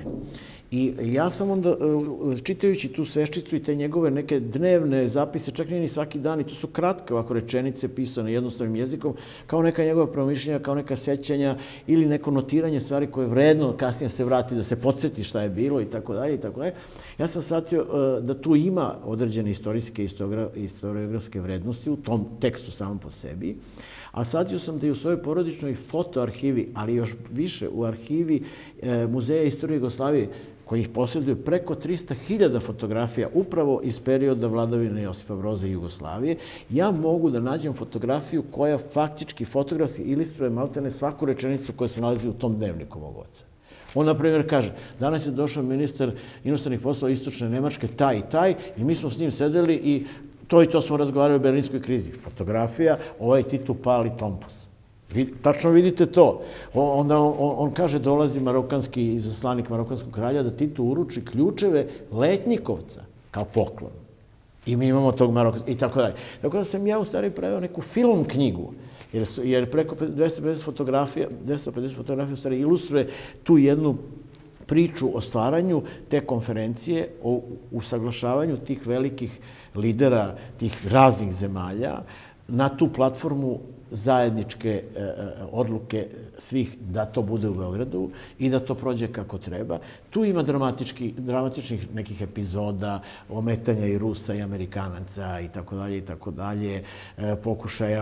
I ja sam onda, čitajući tu sveščicu i te njegove neke dnevne zapise, čak nije ni svaki dan, i to su kratke ovako rečenice pisane jednostavnim jezikom, kao neka njegova promišljenja, kao neka sećanja ili neko notiranje stvari koje je vredno kasnije se vrati, da se podsjeti šta je bilo i tako dalje i tako dalje. Ja sam shvatio da tu ima određene istorijske i historiografske vrednosti u tom tekstu samom po sebi, a shvatio sam da i u svojoj porodičnoj fotoarhivi, ali još više u arhivi Muzeja istorije Jugoslavije, koji ih posjeduje preko trista hiljada fotografija upravo iz perioda vladavine Josipa Broza i Jugoslavije, ja mogu da nađem fotografiju koja faktički fotografski ilustruje maltene svaku rečenicu koja se nalazi u tom dnevniku mog oca. On, na primjer, kaže, danas je došao ministar inostranih poslova Istočne Nemačke, taj i taj, i mi smo s njim sedeli i to i to smo razgovarali o berlinskoj krizi. Fotografija, ovaj Tito pali tompos. Tačno vidite to. Onda on, on, on kaže, dolazi marokanski izaslanik marokanskog kralja da Tito uruči ključeve Letnjikovca kao poklon. I mi imamo tog marokanskog i tako dalje. Tako da sam ja u stvari pravio neku film knjigu. Jer, su, jer preko dvesta pedeset fotografija, dvesta pedeset fotografija u stvari ilustruje tu jednu priču o stvaranju te konferencije, o usaglašavanju tih velikih lidera tih raznih zemalja na tu platformu zajedničke e, odluke svih da to bude u Beogradu i da to prođe kako treba. Tu ima dramatičnih nekih epizoda, ometanja i Rusa i Amerikanaca i tako dalje i tako dalje, pokušaja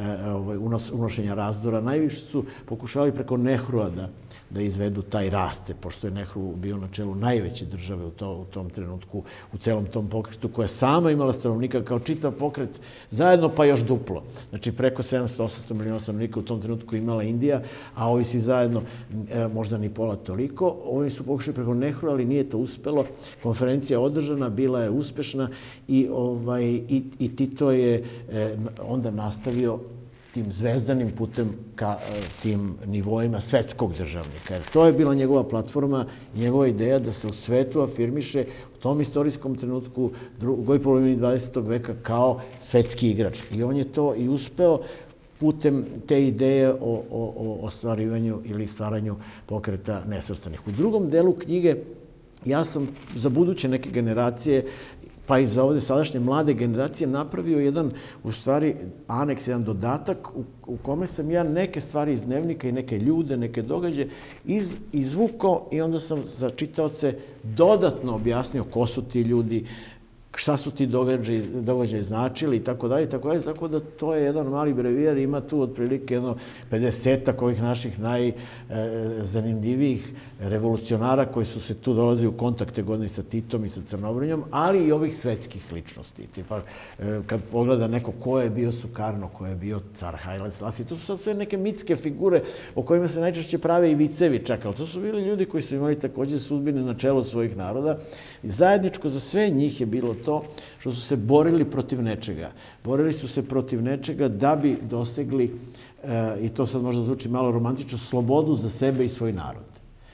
unošenja razdora. Najviše su pokušavali preko Nehrua da da izvedu taj rascep, pošto je Nehru bio na čelu najveće države u, to, u tom trenutku, u celom tom pokretu, koja je sama imala stanovnika kao čitav pokret zajedno, pa još duplo. Znači, preko sedamsto osamsto miliona stanovnika u tom trenutku imala Indija, a ovi svi zajedno e, možda ni pola toliko. Ovi su pokušali preko Nehru, ali nije to uspelo. Konferencija održana, bila je uspešna i, ovaj, i, i Tito je e, onda nastavio tim zvezdanim putem ka tim nivoima svetskog državnika. Jer to je bila njegova platforma, njegova ideja da se u svetu afirmiše u tom istorijskom trenutku drugoj polovini dvadesetog veka kao svetski igrač. I on je to i uspeo putem te ideje o, o, o ostvarivanju ili stvaranju pokreta nesvrstanih. U drugom delu knjige ja sam za buduće neke generacije, pa i za ovde sadašnje mlade generacije, napravio jedan, u stvari, aneks, jedan dodatak u, u kome sam ja neke stvari iz dnevnika i neke ljude, neke događaje iz, izvukao i onda sam za čitaoce dodatno objasnio ko su ti ljudi, šta su ti događaji, događaji značili i tako dalje, tako dalje, tako da to je jedan mali brevijar, ima tu otprilike jedno pedesetak ovih naših najzanimljivijih revolucionara koji su se tu dolazili u kontakte godine sa Titom i sa Crnobrinjom, ali i ovih svetskih ličnosti. Tipa, kad pogleda neko ko je bio Sukarno, ko je bio car Haile Selassie, to su sad sve neke mitske figure o kojima se najčešće prave i vicevi čak, ali to su bili ljudi koji su imali takođe sudbine na čelu svojih naroda. I zajedničko za sve njih je bilo to što su se borili protiv nečega. Borili su se protiv nečega da bi dosegli, i to sad možda zvuči malo romantično, slobodu za sebe i svoj narod.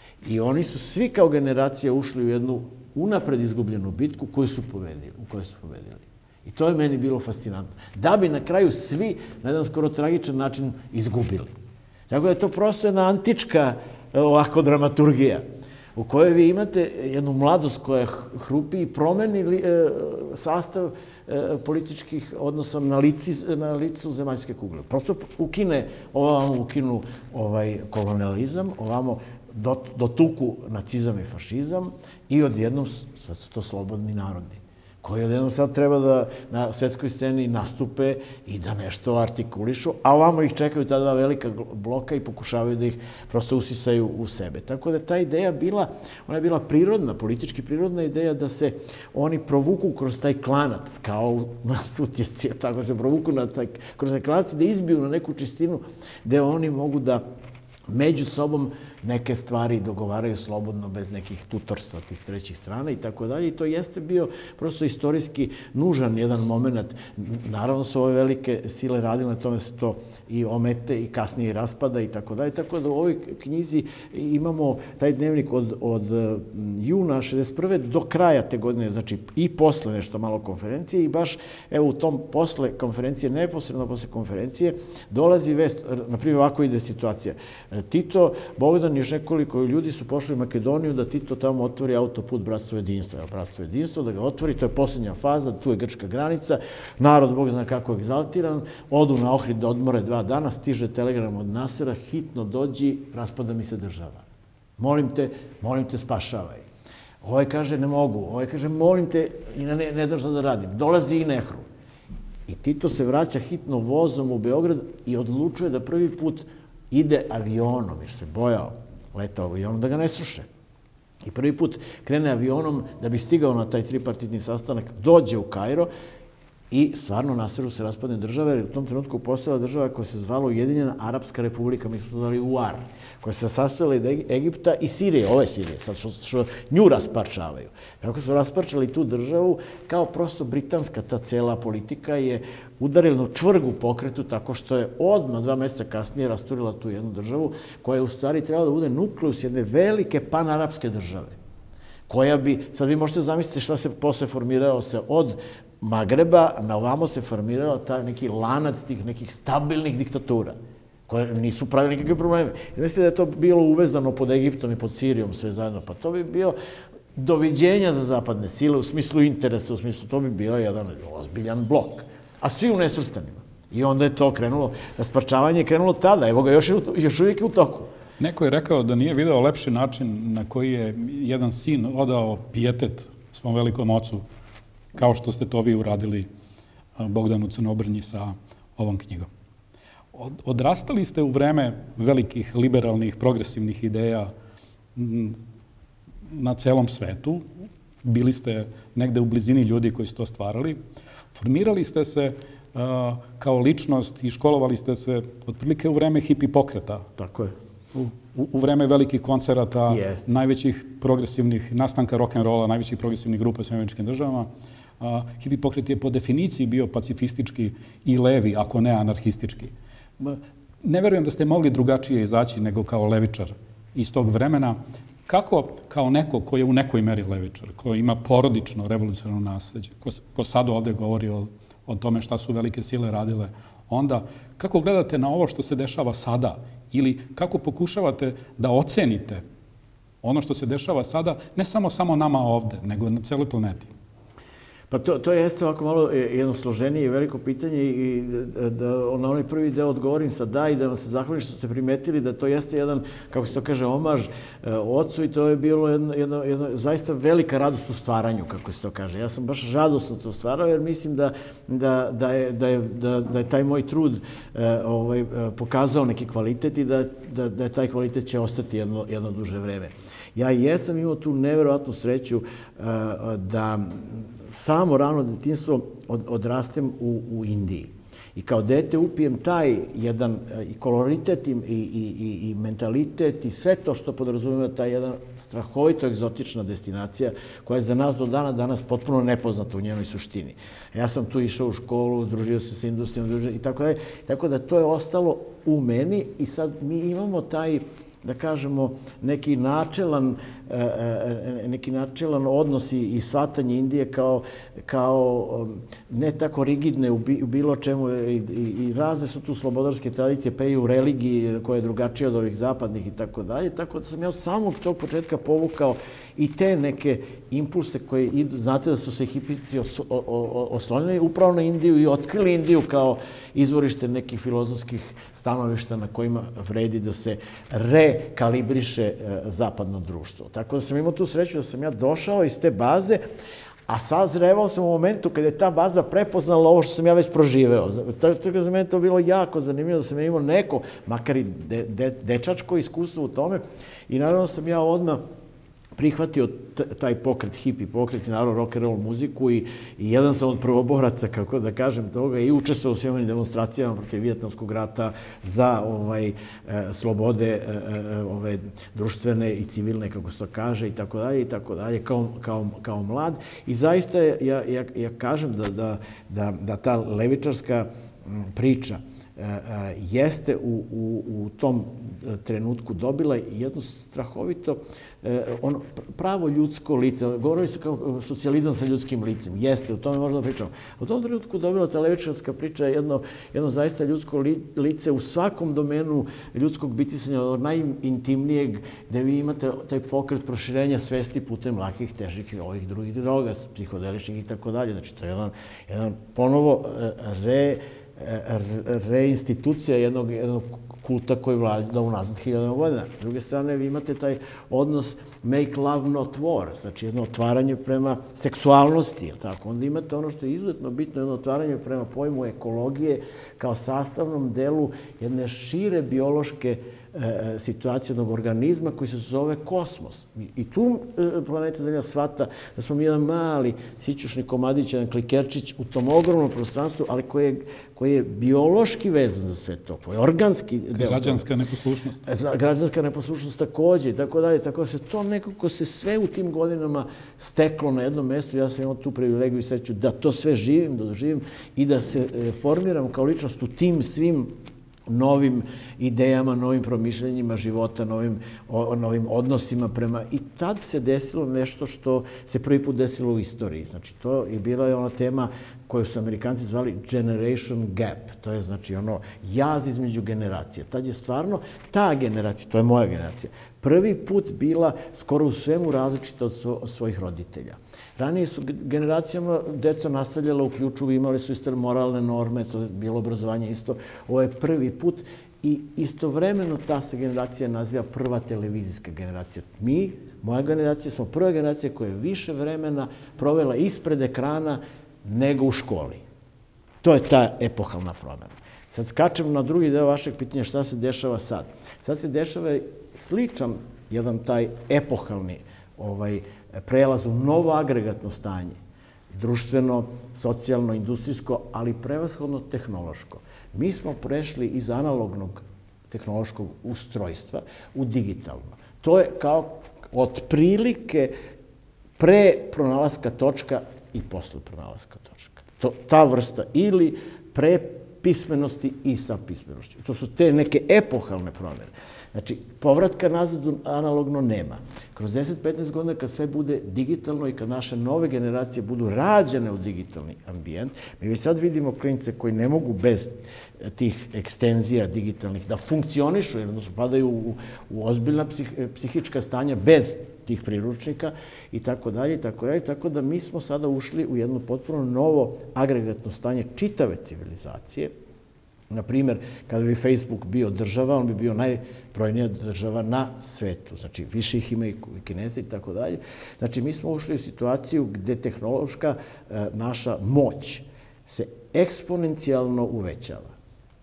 I oni su svi kao generacija ušli u jednu unapred izgubljenu bitku koju su pobedili, u kojoj su pobedili. I to je meni bilo fascinantno. Da bi na kraju svi na jedan skoro tragičan način izgubili. Tako da je to prosto jedna antička ovako dramaturgija u kojoj vi imate jednu mladost koja hrupi i promeni sastav političkih odnosa na, lici, na licu zemaljske kugle. Prosto ukine, ovamo ukinu ovaj kolonializam, ovamo dotuku nacizam i fašizam i odjednom sad su to slobodni narodi koji odjednom sad treba da na svetskoj sceni nastupe i da nešto artikulišu, a ovamo ih čekaju ta dva velika bloka i pokušavaju da ih prosto usisaju u sebe. Tako da ta ideja bila, ona je bila prirodna, politički prirodna ideja da se oni provuku kroz taj klanac, kao na sutjesci, tako se provuku na taj, kroz taj klanac, da izbiju na neku čistinu gde oni mogu da među sobom neke stvari dogovaraju slobodno, bez nekih tutorstva tih trećih strana i tako dalje. I to jeste bio prosto istorijski nužan jedan moment. Naravno su ove velike sile radile na tome se to i omete i kasnije raspada i tako dalje. Tako da u ovoj knjizi imamo taj dnevnik od, od juna šezdeset prve do kraja te godine, znači i posle nešto malo konferencije i baš evo u tom posle konferencije, neposredno posle konferencije, dolazi vest, na primjer ovako ide situacija. Tito, Bogdan i još nekoliko ljudi su pošli u Makedoniju da Tito tamo otvori autoput Bratstvo jedinstvo. Evo, Bratstvo jedinstvo, da ga otvori, to je posljednja faza, tu je grčka granica, narod, Bog zna kako je egzaltiran, odu na Ohrid da odmore dva dana, stiže telegram od Nasera, hitno dođi, raspada mi se država. Molim te, molim te, spašavaj. Ovaj kaže, ne mogu, ovaj kaže, molim te, ne, ne znam šta da radim. Dolazi i Nehru. I Tito se vraća hitno vozom u Beograd i odlučuje da prvi put ide avionom, jer se bojao letao avionom da ga ne sruše. I prvi put krene avionom da bi stigao na taj tripartitni sastanak, dođe u Kairo i stvarno Naseru se raspadne država, jer u tom trenutku postojala država koja se zvala Ujedinjena Arapska Republika, mi smo to dali U A R, koja se sastojala od Egipta i Sirije, ove Sirije, sad što, što nju rasparčavaju. Kako su rasparčali tu državu, kao prosto britanska ta cela politika je udarila čvrgu pokretu tako što je odmah dva mjeseca kasnije rasturila tu jednu državu koja je u stvari trebala da bude nukleus jedne velike panarapske države. Koja bi, sad vi možete zamisliti šta se posle formirao se od Magreba, na ovamo se formirao taj neki lanac tih nekih stabilnih diktatura koje nisu pravili nikakve probleme. I mislite da je to bilo uvezano pod Egiptom i pod Sirijom sve zajedno, pa to bi bio doviđenja za zapadne sile u smislu interesa, u smislu to bi bio jedan ozbiljan blok. A svi u nesvrstanima. I onda je to krenulo, rasparčavanje je krenulo tada, evo ga, još, još uvijek je u toku. Neko je rekao da nije video lepši način na koji je jedan sin odao pijetet svom velikom ocu, kao što ste to vi uradili Bogdanu Crnobrnji sa ovom knjigom. Odrastali ste u vreme velikih liberalnih, progresivnih ideja na celom svetu. Bili ste negde u blizini ljudi koji su to stvarali. Formirali ste se kao ličnost i školovali ste se otprilike u vreme hipi pokreta. Tako je. U, u vreme velikih koncerata, yes. najvećih progresivnih nastanka rock'n'rolla, najvećih progresivnih grupa u svim američkim državama. A, hipi pokret je po definiciji bio pacifistički i levi, ako ne anarhistički. Ne verujem da ste mogli drugačije izaći nego kao levičar iz tog vremena. Kako kao neko koji je u nekoj meri levičar, koji ima porodično revolucionarno nasleđe, ko, ko sad ovde govori o, o tome šta su velike sile radile onda, kako gledate na ovo što se dešava sada ili kako pokušavate da ocenite ono što se dešava sada, ne samo samo nama ovde, nego na celoj planeti? Pa to, to jeste ovako malo jedno složenije i veliko pitanje i da, da na onaj prvi deo odgovorim sa da i da vam se zahvalim što ste primetili da to jeste jedan, kako se to kaže, omaž e, ocu i to je bilo jedno, jedno, jedno zaista velika radost u stvaranju, kako se to kaže. Ja sam baš radosno to stvarao jer mislim da, da, da, je, da, je, da, da je taj moj trud e, ovaj, pokazao neki kvalitet i da, da, da je taj kvalitet će ostati jedno, jedno duže vreme. Ja jesam imao tu neverovatnu sreću e, da samo rano detinjstvo odrastem u, u Indiji. I kao dete upijem taj jedan i koloritet i, i, i, i mentalitet i sve to što podrazumijeva taj jedan strahovito egzotična destinacija koja je za nas do dana danas potpuno nepoznata u njenoj suštini. Ja sam tu išao u školu, družio se sa industrijom i tako dalje. Tako da to je ostalo u meni i sad mi imamo taj, da kažemo, neki načelan, neki načelan odnos i shvatanje Indije kao, kao ne tako rigidne u bilo čemu i, i razne su tu slobodarske tradicije, pa i u religiji koja je drugačija od ovih zapadnih i tako dalje. Tako da sam ja od samog tog početka povukao i te neke impulse koje idu, znate da su se hipici os, o, o, oslonili upravo na Indiju i otkrili Indiju kao izvorište nekih filozofskih stanovišta na kojima vredi da se rekalibriše e, zapadno društvo. Tako da sam imao tu sreću da sam ja došao iz te baze, a sazrevao sam u momentu kada je ta baza prepoznala ovo što sam ja već proživeo. Tako da za mene to bilo jako zanimljivo da sam ja imao neko, makar i de, de, dečačko iskustvo u tome. I naravno sam ja odmah prihvatio taj pokret, hipi pokret i naravno rock and roll muziku i, i jedan sam od prvoboraca, kako da kažem, toga i učestvovao u svim ovim demonstracijama protiv Vijetnamskog rata za ovaj, e, slobode e, ove, društvene i civilne, kako se to kaže, i tako dalje, i tako dalje, kao, kao, kao mlad. I zaista ja, ja, ja kažem da, da, da, da ta levičarska priča jeste u, u, u tom trenutku dobila jedno strahovito ono pravo ljudsko lice. Govorili se kao socijalizam sa ljudskim licem. Jeste, o tome možda pričamo. U tom trenutku dobila ta levičarska priča jedno, jedno zaista ljudsko lice u svakom domenu ljudskog bitisanja, od najintimnijeg, gde vi imate taj pokret proširenja svesti putem lakih, težih i ovih drugih droga, psihodeličnih i tako dalje. Znači, to je jedan, jedan ponovo re reinstitucija jednog, jednog kulta koji vlada unazad hiljadama godina. S druge strane, vi imate taj odnos make love not war, znači jedno otvaranje prema seksualnosti, tako? Onda imate ono što je izuzetno bitno, jedno otvaranje prema pojmu ekologije kao sastavnom delu jedne šire biološke e, situacije jednog organizma koji se zove kosmos. I tu e, planeta Zemlja shvata da smo mi jedan mali sićušni komadić, jedan klikerčić u tom ogromnom prostranstvu, ali koji je, koji je biološki vezan za sve to, koji je organski deo. Građanska neposlušnost. Građanska neposlušnost takođe i tako dalje. Tako da se to nekako se sve u tim godinama steklo na jednom mestu. Ja sam imao tu privilegiju i sreću da to sve živim, da doživim i da se formiram kao ličnost u tim svim novim idejama, novim promišljenjima života, novim, o, novim odnosima prema... I tad se desilo nešto što se prvi put desilo u istoriji. Znači, to je bila ona tema koju su Amerikanci zvali generation gap. To je znači ono jaz između generacija. Tad je stvarno ta generacija, to je moja generacija, prvi put bila skoro u svemu različita od svojih roditelja. Ranije su generacijama deca nastavljala u ključu, imali su isto moralne norme, to je bilo obrazovanje isto. Ovo je prvi put i istovremeno ta se generacija naziva prva televizijska generacija. Mi, moja generacija, smo prva generacija koja je više vremena provela ispred ekrana nego u školi. To je ta epohalna promena. Sad skačem na drugi deo vašeg pitanja šta se dešava sad. Sad se dešava sličan jedan taj epohalni ovaj, prelaz u novo agregatno stanje. Društveno, socijalno, industrijsko, ali prevashodno tehnološko. Mi smo prešli iz analognog tehnološkog ustrojstva u digitalno. To je kao otprilike pre pronalaska točka i posle pronalaska točka. To, ta vrsta ili pre pismenosti i sa pismenošću. To su te neke epohalne promjene. Znači, povratka nazad analogno nema. Kroz deset do petnaest godina kad sve bude digitalno i kad naše nove generacije budu rađene u digitalni ambijent, mi već sad vidimo klinice koji ne mogu bez tih ekstenzija digitalnih da funkcionišu, jer odnosno padaju u, u ozbiljna psih, psihička stanja bez tih priručnika i tako dalje i tako dalje. Tako da mi smo sada ušli u jedno potpuno novo agregatno stanje čitave civilizacije. Na primjer, kada bi Facebook bio država, on bi bio najbrojnija država na svetu. Znači, više ih ima i Kineza i tako dalje. Znači, mi smo ušli u situaciju gde tehnološka naša moć se eksponencijalno uvećava.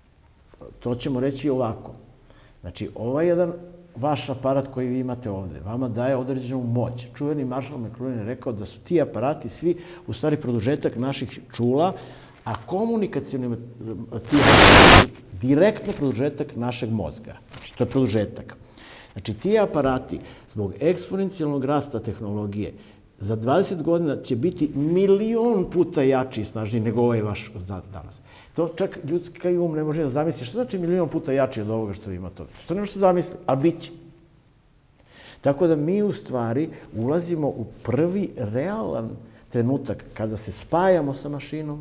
To ćemo reći ovako. Znači, ovaj jedan vaš aparat koji vi imate ovde, vama daje određenu moć. Čuveni Marshall McLuhan je rekao da su ti aparati svi u stvari produžetak naših čula, a komunikacijni ti aparati direktno produžetak našeg mozga. Znači, to je produžetak. Znači, ti aparati, zbog eksponencijalnog rasta tehnologije, za dvadeset godina će biti milion puta jači i snažniji nego ovaj vaš danas. To čak ljudski um ne može da zamisli. Što znači milion puta jači od ovoga što ima to? Što ne može da zamisli, ali bit će. Tako da mi u stvari ulazimo u prvi realan trenutak kada se spajamo sa mašinom,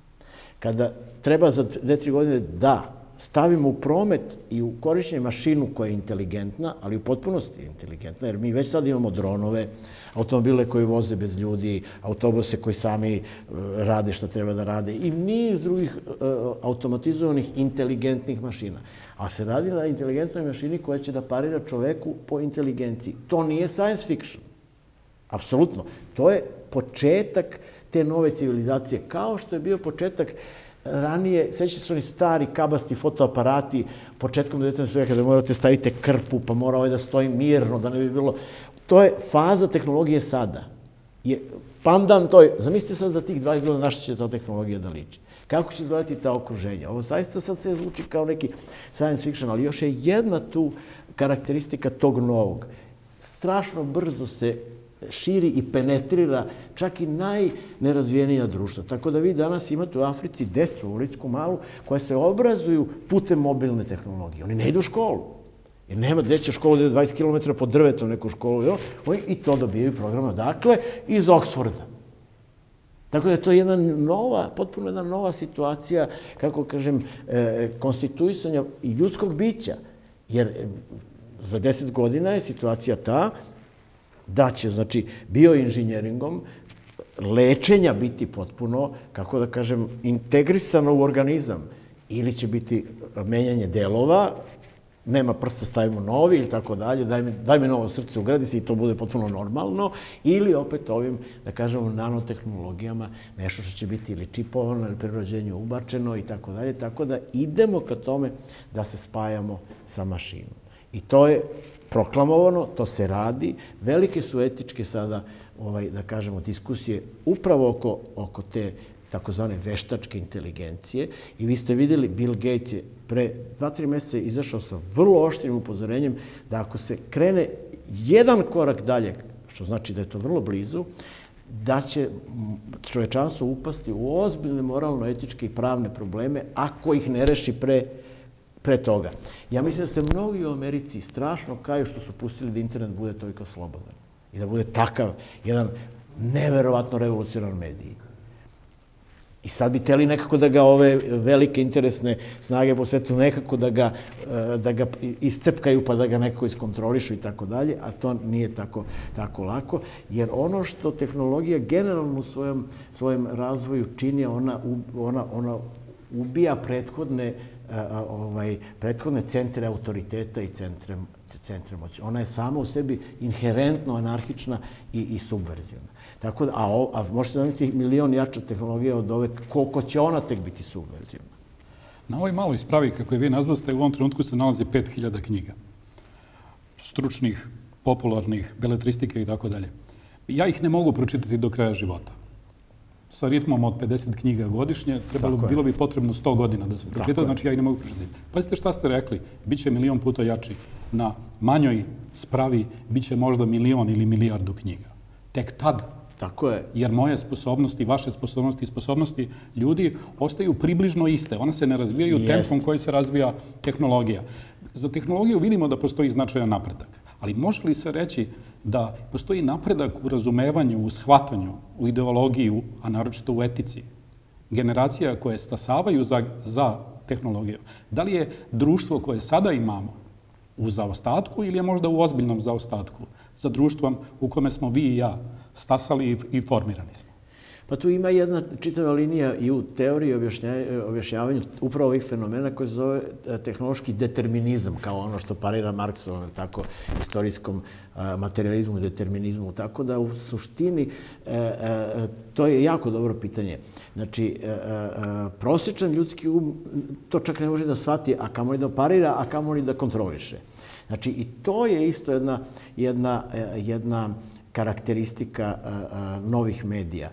kada treba za dve, tri godine da stavimo u promet i u korišćenje mašinu koja je inteligentna, ali u potpunosti inteligentna, jer mi već sad imamo dronove, automobile koji voze bez ljudi, autobuse koji sami rade što treba da rade i niz drugih automatizovanih inteligentnih mašina. A se radi na inteligentnoj mašini koja će da parira čoveku po inteligenciji. To nije science fiction. Apsolutno. To je početak te nove civilizacije, kao što je bio početak ranije, sećate se oni stari kabasti fotoaparati, početkom devedesetog veka da morate stavite krpu, pa mora ovaj da stoji mirno, da ne bi bilo... To je faza tehnologije sada. Je pandan to je... Zamislite sad za tih dvadeset godina na što će ta tehnologija da liči. Kako će izgledati ta okruženja? Ovo zaista sad sve zvuči kao neki science fiction, ali još je jedna tu karakteristika tog novog. Strašno brzo se širi i penetrira čak i najnerazvijenija društva. Tako da vi danas imate u Africi decu, uličku malu, koja se obrazuju putem mobilne tehnologije. Oni ne idu u školu. Jer nema deća školu da je dvadeset kilometara pod drvetom neku školu. Oni i to dobijaju programa. Dakle, iz Oksforda. Tako da je to jedna nova, potpuno jedna nova situacija, kako kažem, konstituisanja i ljudskog bića. Jer za deset godina je situacija ta da će, znači, bioinženjeringom lečenja biti potpuno, kako da kažem, integrisano u organizam. Ili će biti menjanje delova, nema prsta, stavimo novi ili tako dalje, daj mi novo srce, ugradi se i to bude potpuno normalno. Ili opet ovim, da kažemo, nanotehnologijama, nešto što će biti ili čipovano ili pri rođenju ubačeno i tako dalje. Tako da idemo ka tome da se spajamo sa mašinom. I to je proklamovano, to se radi. Velike su etičke sada, da kažemo, diskusije upravo oko te takozvane veštačke inteligencije. I vi ste vidjeli, Bill Gates je pre dva, tri mjeseca izašao sa vrlo oštrim upozorenjem da ako se krene jedan korak dalje, što znači da je to vrlo blizu, da će čovečanstvo upasti u ozbiljne moralno-etičke i pravne probleme ako ih ne reši pre pre toga. Ja mislim da se mnogi u Americi strašno kaju što su pustili da internet bude toliko slobodan i da bude takav jedan neverovatno revolucionaran medij. I sad bi teli nekako da ga ove velike interesne snage po svetu nekako da ga, da ga iscepkaju pa da ga nekako iskontrolišu i tako dalje, a to nije tako, tako lako. Jer ono što tehnologija generalno u svojom, svojem razvoju čini, ona, ona, ona ubija prethodne, ovaj, prethodne centre autoriteta i centre, centre moći. Ona je sama u sebi inherentno anarhična i, i subverzivna. Tako da, a, a možete zamisliti milion jača tehnologija od ove, koliko će ona tek biti subverzivna? Na ovoj maloj spravi, kako je vi nazvaste, u ovom trenutku se nalazi pet hiljada knjiga. Stručnih, popularnih, beletristike i tako dalje. Ja ih ne mogu pročitati do kraja života. Sa ritmom od pedeset knjiga godišnje, trebalo, bilo bi potrebno sto godina da se pročitao, znači ja ih ne mogu pročitati. Pazite šta ste rekli, bit će milion puta jači. Na manjoj spravi bit će možda milion ili milijardu knjiga. Tek tad. Tako je. Jer moje sposobnosti, vaše sposobnosti i sposobnosti ljudi ostaju približno iste. One se ne razvijaju Jest. tempom koji se razvija tehnologija. Za tehnologiju vidimo da postoji značajan napredak. Ali može li se reći da postoji napredak u razumevanju, u shvatanju, u ideologiju, a naročito u etici, generacija koje stasavaju za, za tehnologiju? Da li je društvo koje sada imamo u zaostatku ili je možda u ozbiljnom zaostatku za društvom u kome smo vi i ja stasali i formirani smo? Pa tu ima jedna čitava linija i u teoriji objašnjavanju upravo ovih fenomena koji se zove tehnološki determinizam, kao ono što parira Marksovom, tako, istorijskom materializmu i determinizmu. Tako da u suštini to je jako dobro pitanje. Znači, prosječan ljudski um to čak ne može da shvati, a kamoli da parira, a kamoli da kontroliše. Znači, i to je isto jedna, jedna, jedna karakteristika novih medija.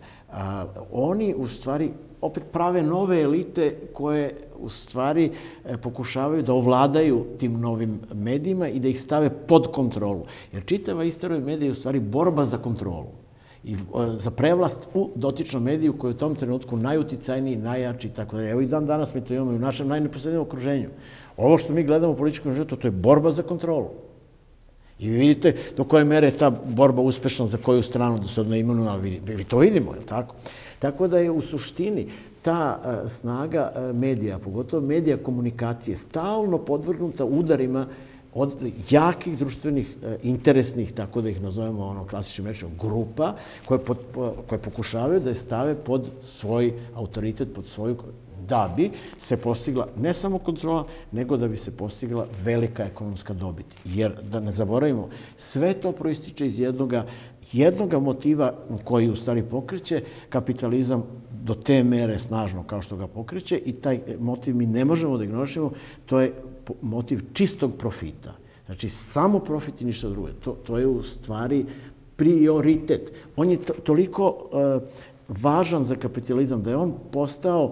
Oni u stvari opet prave nove elite koje u stvari pokušavaju da ovladaju tim novim medijima i da ih stave pod kontrolu. Jer čitava istorija medija je u stvari borba za kontrolu i za prevlast u dotičnom mediju koji je u tom trenutku najuticajniji, najjači i tako da. Evo i dan danas mi to imamo i u našem najneposrednijem okruženju. Ovo što mi gledamo u političkom životu, to je borba za kontrolu. I vi vidite do koje mere je ta borba uspešna za koju stranu, da se odmah imenuje, ali vi to vidimo, je li tako? Tako da je u suštini ta snaga medija, pogotovo medija komunikacije, stalno podvrgnuta udarima od jakih društvenih, interesnih, tako da ih nazovemo ono klasičnim rečima, grupa, koje, pod, koje pokušavaju da je stave pod svoj autoritet, pod svoju, da bi se postigla ne samo kontrola, nego da bi se postigla velika ekonomska dobit. Jer, da ne zaboravimo, sve to proističe iz jednoga, jednoga motiva koji u stvari pokreće kapitalizam do te mere snažno kao što ga pokreće i taj motiv mi ne možemo da ignorišemo, to je motiv čistog profita. Znači, samo profit i ništa drugo. To, to je u stvari prioritet. On je to, toliko uh, važan za kapitalizam da je on postao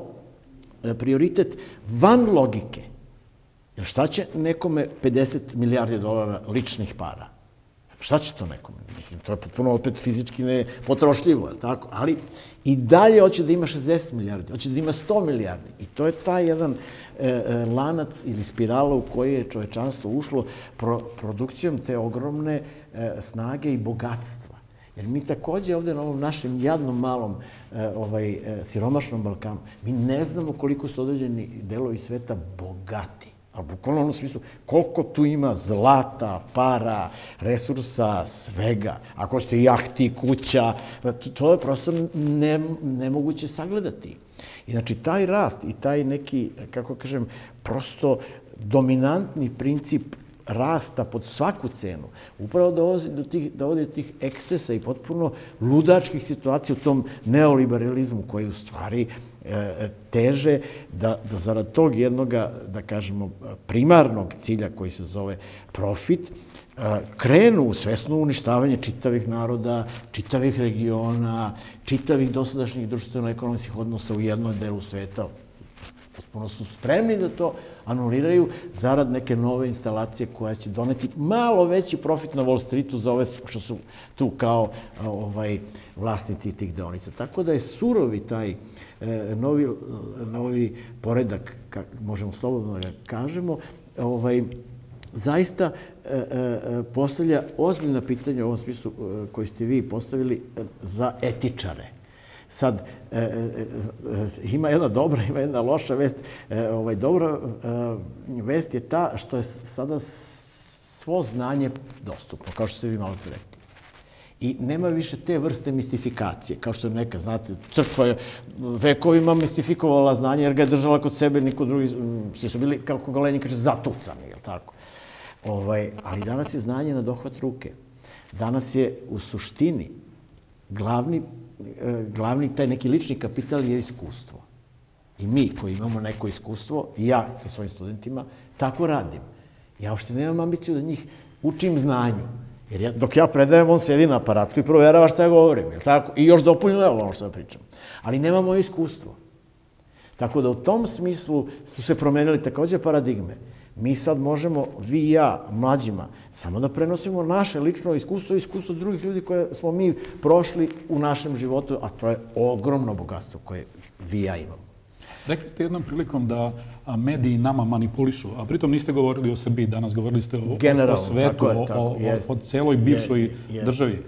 prioritet van logike. Jer šta će nekome pedeset milijardi dolara ličnih para? Šta će to nekome? Mislim, to je potpuno opet fizički nepotrošljivo, je tako? Ali i dalje hoće da ima šezdeset milijardi, hoće da ima sto milijardi. I to je taj jedan e, lanac ili spirala u koji je čovečanstvo ušlo pro, produkcijom te ogromne e, snage i bogatstva. Jer mi također ovdje na ovom našem jadnom, malom, ovaj, siromašnom Balkanu, mi ne znamo koliko su određeni delovi sveta bogati. Ali bukvalno u onom smislu, koliko tu ima zlata, para, resursa, svega. Ako ste jahti, kuća, to je prosto ne, nemoguće sagledati. I znači, taj rast i taj neki, kako kažem, prosto dominantni princip rasta pod svaku cenu, upravo dovodi do tih, dovodi do tih ekscesa i potpuno ludačkih situacija u tom neoliberalizmu koji u stvari e, teže da, da zarad tog jednog, da kažemo, primarnog cilja koji se zove profit, e, krenu u svesno uništavanje čitavih naroda, čitavih regiona, čitavih dosadašnjih društveno-ekonomskih odnosa u jednom delu sveta. Potpuno su spremni da to anuliraju zarad neke nove instalacije koja će doneti malo veći profit na Wall Streetu za ove što su tu kao ovaj, vlasnici tih deonica. Tako da je surovi taj e, novi, novi poredak, kak, možemo slobodno da kažemo, ovaj, zaista e, e, postavlja ozbiljna pitanja u ovom smislu e, koji ste vi postavili e, za etičare. Sad, e, e, ima jedna dobra, ima jedna loša vest. E, ovaj, dobra e, vest je ta što je sada svo znanje dostupno, kao što ste vi malo pre rekli. I nema više te vrste mistifikacije, kao što je neka, znate, crkva je vekovima mistifikovala znanje, jer ga je držala kod sebe, niko drugi, svi su bili, kako Golenji kaže, zatucani, jel tako? Ovaj, ali danas je znanje na dohvat ruke. Danas je u suštini glavni, glavni taj neki lični kapital je iskustvo. I mi koji imamo neko iskustvo, i ja sa svojim studentima, tako radim. Ja uopšte nemam ambiciju da njih učim znanju. Jer ja, dok ja predajem, on sedi na aparatu i proverava šta ja govorim. Jel tako? I još dopunjuje ono što ja pričam. Ali nema moje iskustvo. Tako da u tom smislu su se promenili takođe paradigme. Mi sad možemo, vi i ja, mlađima, samo da prenosimo naše lično iskustvo i iskustvo drugih ljudi koje smo mi prošli u našem životu, a to je ogromno bogatstvo koje vi i ja imamo. Rekli ste jednom prilikom da mediji nama manipulišu, a pritom niste govorili o Srbiji danas, govorili ste o, o svetu, o, o, o celoj bivšoj je, je. državi.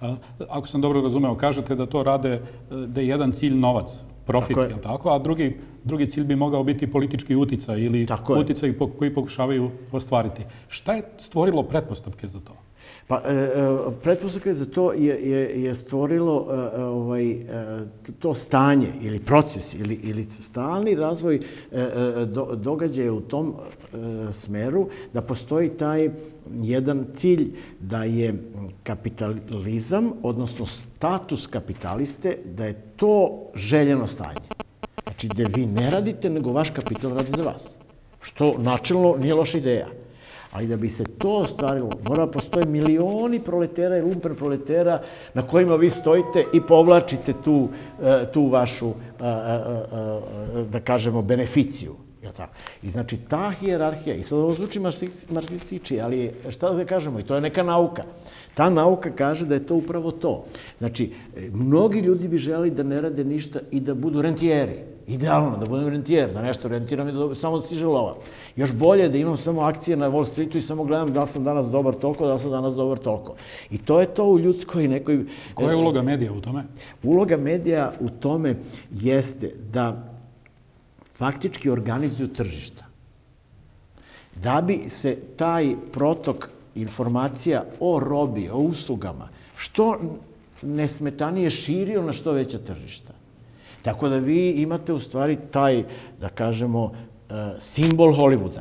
Ako sam dobro razumeo, kažete da to rade, da je jedan cilj novac, profit, je li tako? A drugi, drugi cilj bi mogao biti politički uticaj ili uticaj koji pokušavaju ostvariti. Šta je stvorilo pretpostavke za to? Pa, e, pretpostavka za to je, je, je stvorilo e, ovaj, to stanje ili proces ili, ili stalni razvoj e, do, događaja u tom e, smeru da postoji taj jedan cilj da je kapitalizam, odnosno status kapitaliste, da je to željeno stanje. Znači, da vi ne radite, nego vaš kapital radi za vas. Što načelno nije loša ideja. Ali da bi se to ostvarilo, mora postoje milioni proletera i lumpen proletera na kojima vi stojite i povlačite tu, tu vašu, da kažemo, beneficiju. I znači ta hijerarhija, i sad ovo zvuči marksistički, ali šta da kažemo, i to je neka nauka. Ta nauka kaže da je to upravo to. Znači, mnogi ljudi bi želeli da ne rade ništa i da budu rentijeri. Idealno, da budem rentijer, da nešto rentiram i da samo stiže lova. Još bolje da imam samo akcije na Wall Streetu i samo gledam da sam danas dobar toliko, da sam danas dobar toliko. I to je to u ljudskoj nekoj... Koja je uloga medija u tome? Uloga medija u tome jeste da faktički organizuju tržišta. Da bi se taj protok informacija o robi, o uslugama, što nesmetanije širio na što veća tržišta. Tako da vi imate u stvari taj, da kažemo, simbol Hollywooda,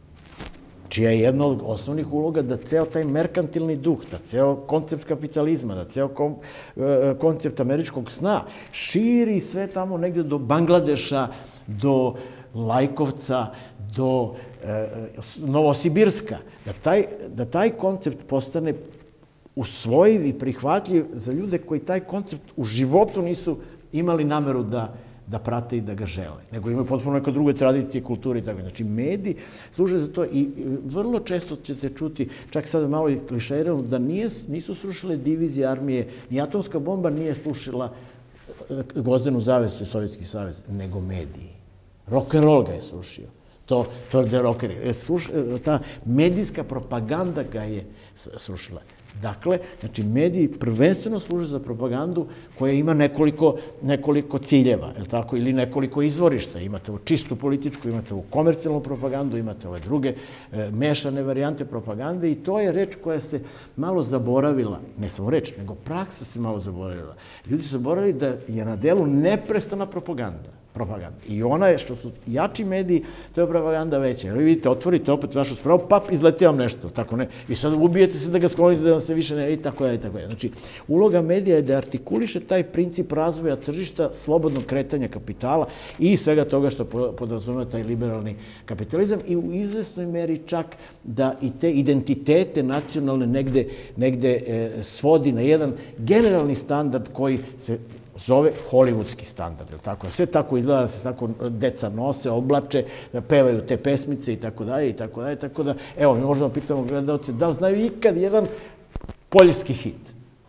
čija je jedna od osnovnih uloga da ceo taj merkantilni duh, da ceo koncept kapitalizma, da ceo koncept američkog sna širi sve tamo negde do Bangladeša, do Lajkovca, do Novosibirska. Da taj, da taj koncept postane usvojiv i prihvatljiv za ljude koji taj koncept u životu nisu imali nameru da, da prate i da ga žele, nego imaju potpuno neke druge tradicije, kulture i tako. Znači, mediji služe za to i vrlo često ćete čuti, čak sad malo i klišeirano, da nije, nisu srušile divizije armije, ni atomska bomba nije slušila Gvozdenu zavesu i Sovjetski savez, nego mediji. Rock'n'roll ga je srušio. To tvrde rockeri. Ta medijska propaganda ga je srušila. Dakle, znači, mediji prvenstveno služe za propagandu koja ima nekoliko, nekoliko ciljeva, je li tako, ili nekoliko izvorišta. Imate ovu čistu političku, imate ovu komercijalnu propagandu, imate ove druge e, mešane varijante propagande i to je reč koja se malo zaboravila, ne samo reč, nego praksa se malo zaboravila. Ljudi su zaboravili da je na delu neprestana propaganda. propaganda. I ona je, što su jači mediji, to je propaganda veća. Jer vi vidite, otvorite opet vašu spravu, pap, izleti vam nešto, tako ne. I sad ubijete se da ga sklonite, da vam se više ne, i tako je, i tako je. Znači, uloga medija je da artikuliše taj princip razvoja tržišta, slobodnog kretanja kapitala i svega toga što podrazumeva taj liberalni kapitalizam i u izvesnoj meri čak da i te identitete nacionalne negde, negde e, svodi na jedan generalni standard koji se zove hollywoodski standard, je li tako? Sve tako izgleda da se tako deca nose, oblače, da pevaju te pesmice i tako dalje, i tako dalje, tako da, evo, mi možemo pitamo gledalce da li znaju ikad jedan poljski hit.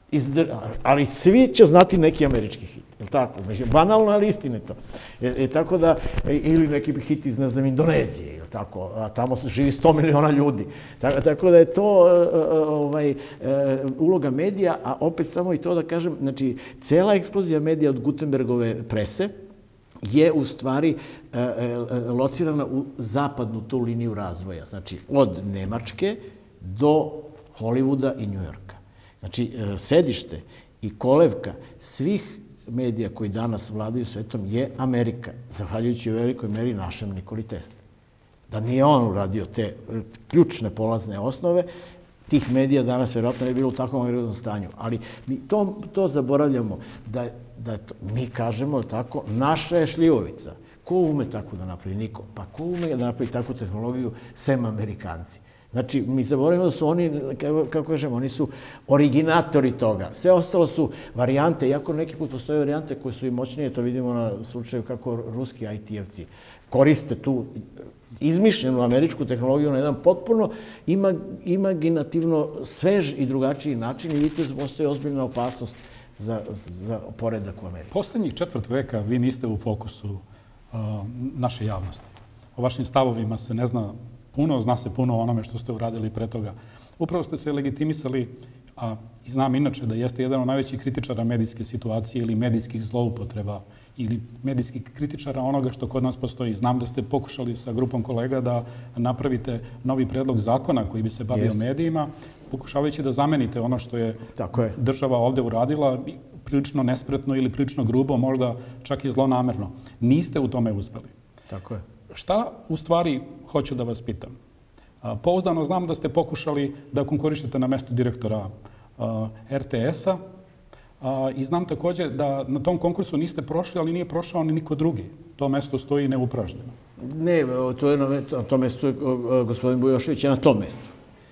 ali svi će znati neki američki hit, je li tako? Banalno, ali istinito. Tako da, ili neki hit iz, ne znam, Indonezije, je li tako? A tamo živi sto miliona ljudi. Tako da je to uloga medija, a opet samo i to da kažem, znači, cela eksplozija medija od Gutenbergove prese je u stvari locirana u zapadnu tu liniju razvoja. Znači, od Nemačke do Hollywooda i Njujorka. Znači, sedište i kolevka svih medija koji danas vladaju svetom je Amerika, zahvaljujući u velikoj meri našem Nikoli Tesli. Da nije on uradio te ključne polazne osnove, tih medija danas vjerojatno ne bi bilo u takvom agregatnom stanju. Ali mi to, to zaboravljamo, da, da je to, mi kažemo tako, naša je šljivovica. Ko ume tako da napravi? Niko. Pa ko ume da napravi takvu tehnologiju, sem Amerikanci? Znači, mi zaboravimo da su oni, kako kažemo, oni su originatori toga. Sve ostalo su varijante, iako neki put postoje varijante koje su i moćnije, to vidimo na slučaju kako ruski I T-evci koriste tu izmišljenu američku tehnologiju na jedan potpuno imaginativno svež i drugačiji način i vidite da postoji ozbiljna opasnost za, za poredak u Americi. Poslednjih četvrt veka vi niste u fokusu uh, naše javnosti. O vašim stavovima se ne zna puno, zna se puno o onome što ste uradili pre toga. Upravo ste se legitimisali, a i znam inače da jeste jedan od najvećih kritičara medijske situacije ili medijskih zloupotreba ili medijskih kritičara onoga što kod nas postoji. Znam da ste pokušali sa grupom kolega da napravite novi predlog zakona koji bi se bavio medijima, pokušavajući da zamenite ono što je država ovde uradila, prilično nespretno ili prilično grubo, možda čak i zlonamerno. Niste u tome uspeli. Tako je. Šta u stvari hoću da vas pitam? Pouzdano znam da ste pokušali da konkurišete na mesto direktora R T S-a i znam takođe da na tom konkursu niste prošli, ali nije prošao ni niko drugi. To mesto stoji neupražnjeno. Ne, to je na to mesto, gospodin Bujošević je na tom mestu.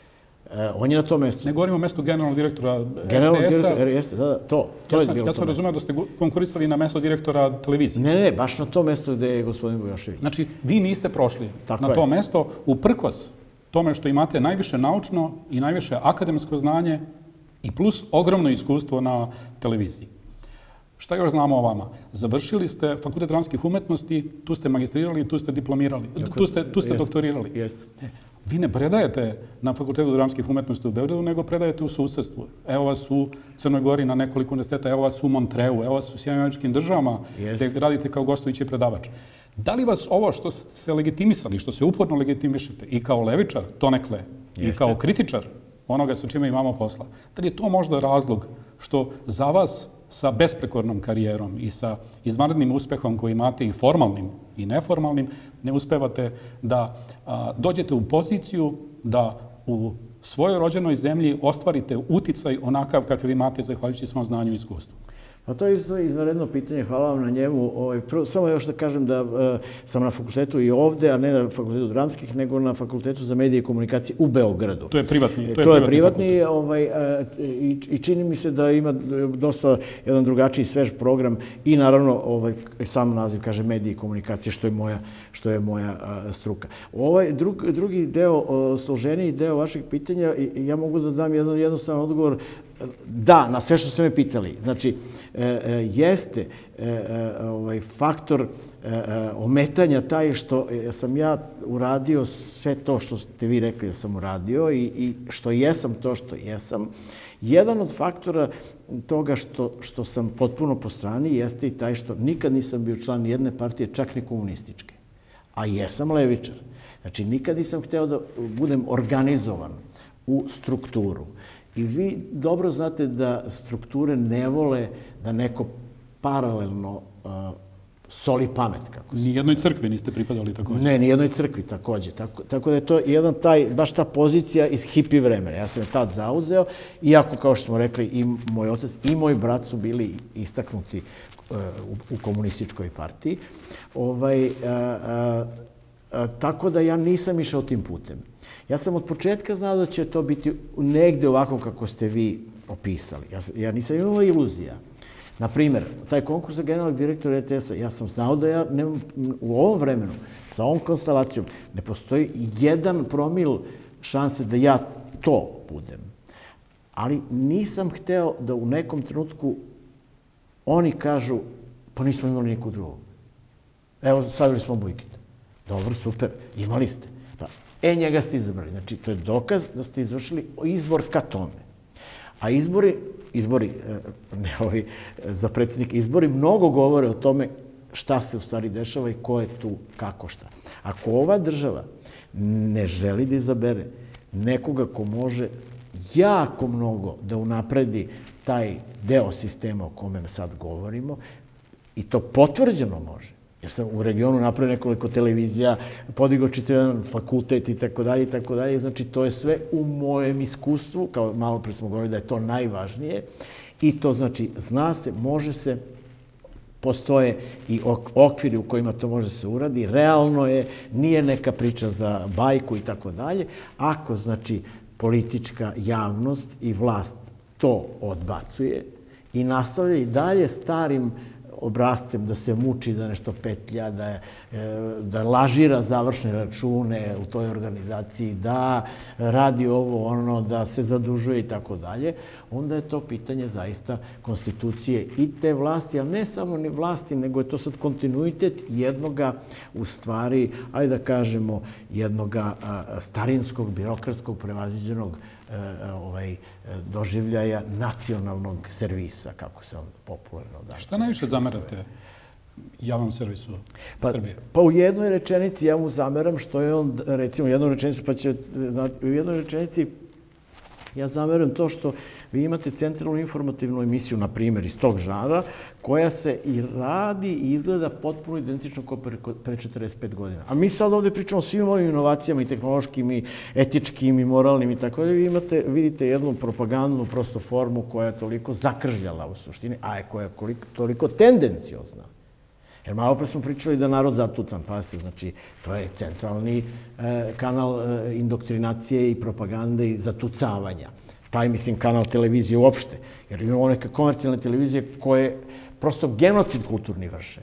On je na tom mestu. Ne govorimo o mestu generalnog direktora R T S-a. Generalnog direktora, jeste, da, to. to je bilo ja sam razumeo da ste konkurisali na mesto direktora televizije. Ne, ne, baš na to mesto gde je gospodin Bujošević. Znači, vi niste prošli na to mesto uprkos tome što imate najviše naučno i najviše akademsko znanje i plus ogromno iskustvo na televiziji. Šta još znamo o vama? Završili ste Fakultet dramskih umetnosti, tu ste magistrirali, tu ste diplomirali, tu ste, tu ste doktorirali. Vi ne predajete na Fakultetu dramskih umetnosti u Beogradu, nego predajete u susedstvu. Evo vas u Crnoj Gori na nekoliko univerziteta, evo vas u Montreu, evo vas u Sjedinjenim Američkim Državama, gde radite kao gostujući predavač. Da li vas ovo što ste se legitimisali, što se uporno legitimišete i kao levičar, donekle, i kao kritičar onoga sa čime imamo posla, da li je to možda razlog što za vas sa besprekornom karijerom i sa izvanrednim uspehom koji imate i formalnim i neformalnim, ne uspevate da a, dođete u poziciju da u svojoj rođenoj zemlji ostvarite uticaj onakav kakav imate zahvaljujući svom znanju i iskustvu? Pa to je isto izvanredno pitanje, hvala vam na njemu. Samo još da kažem da sam na fakultetu i ovde, a ne na fakultetu dramskih, nego na fakultetu za medije i komunikacije u Beogradu. To je privatni To je privatni i čini mi se da ima dosta jedan drugačiji, svež program i naravno sam naziv kaže medije i komunikacije, što je moja struka. Ovaj drugi deo, složeniji deo vašeg pitanja, ja mogu da dam jedan jednostavan odgovor. Da, na sve što ste me pitali. Znači, jeste faktor ometanja taj što sam ja uradio sve to što ste vi rekli da sam uradio i što jesam to što jesam. Jedan od faktora toga što sam potpuno po strani jeste i taj što nikad nisam bio član jedne partije, čak ni komunističke. A jesam levičar. Znači, nikad nisam hteo da budem organizovan u strukturu. I vi dobro znate da strukture ne vole da neko paralelno soli pamet. Ni jednoj crkvi niste pripadali također? Ne, ni jednoj crkvi također. Tako da je to jedan taj, baš ta pozicija iz hipi vremena. Ja sam je tad zauzeo, iako, kao što smo rekli, i moj otac i moj brat su bili istaknuti u komunističkoj partiji. Tako da ja nisam išao tim putem. Ja sam od početka znao da će to biti negde ovako kako ste vi opisali. Ja nisam imao iluzija. Naprimjer, taj konkurs za generalnog direktora R T S-a, ja sam znao da ja u ovom vremenu, sa ovom konstelacijom, ne postoji jedan promil šanse da ja to budem. Ali nisam hteo da u nekom trenutku oni kažu, pa nismo imali nikog drugog. Evo, stavili smo Bujkita. Dobro, super, imali ste. Pa, e, njega ste izabrali. Znači, to je dokaz da ste izvršili izbor ka tome. A izbori, izbori, ne ovi, za predsjednik, izbori mnogo govore o tome šta se u stvari dešava i ko je tu, kako šta. Ako ova država ne želi da izabere nekoga ko može jako mnogo da unapredi taj deo sistema o kome sad govorimo, i to potvrđeno može, jer sam u regionu napravio nekoliko televizija, podigao čitav fakultet i tako dalje i tako dalje. Znači, to je sve u mojem iskustvu, kao malo pre smo govorili da je to najvažnije. I to znači, zna se, može se, postoje i okviri u kojima to može se uradi. Realno je, nije neka priča za bajku i tako dalje. Ako, znači, politička javnost i vlast to odbacuje i nastavlja i dalje starim obrazcem da se muči, da nešto petlja, da, da lažira završne račune u toj organizaciji, da radi ovo, ono, da se zadužuje i tako dalje, onda je to pitanje zaista konstitucije i te vlasti, ali ne samo ni vlasti, nego je to sad kontinuitet jednoga, u stvari, ajde da kažemo, jednoga starinskog, birokratskog, prevaziđenog ovaj, doživljaja nacionalnog servisa, kako se on popularno da. Šta najviše zamerate javnom servisu pa, Srbije? Pa u jednoj rečenici ja mu zameram što je on, recimo, u jednoj rečenici, pa će, znati, u jednoj rečenici ja zameram to što vi imate centralnu informativnu emisiju, na primjer, iz tog žanra, koja se i radi i izgleda potpuno identično kao pre četrdeset pet godina. A mi sad ovdje pričamo o svim ovim inovacijama i tehnološkim i etičkim i moralnim i tako da vi imate, vidite jednu propagandnu prosto formu koja je toliko zakržljala u suštini, a koja je toliko tendenciozna. Jer malo pre smo pričali da narod zatucan, pa se, znači, to je centralni kanal indoktrinacije i propagande i zatucavanja. Taj, mislim, kanal televizije uopšte. Jer imamo neke komercijalne televizije koje prosto genocid kulturni vrše.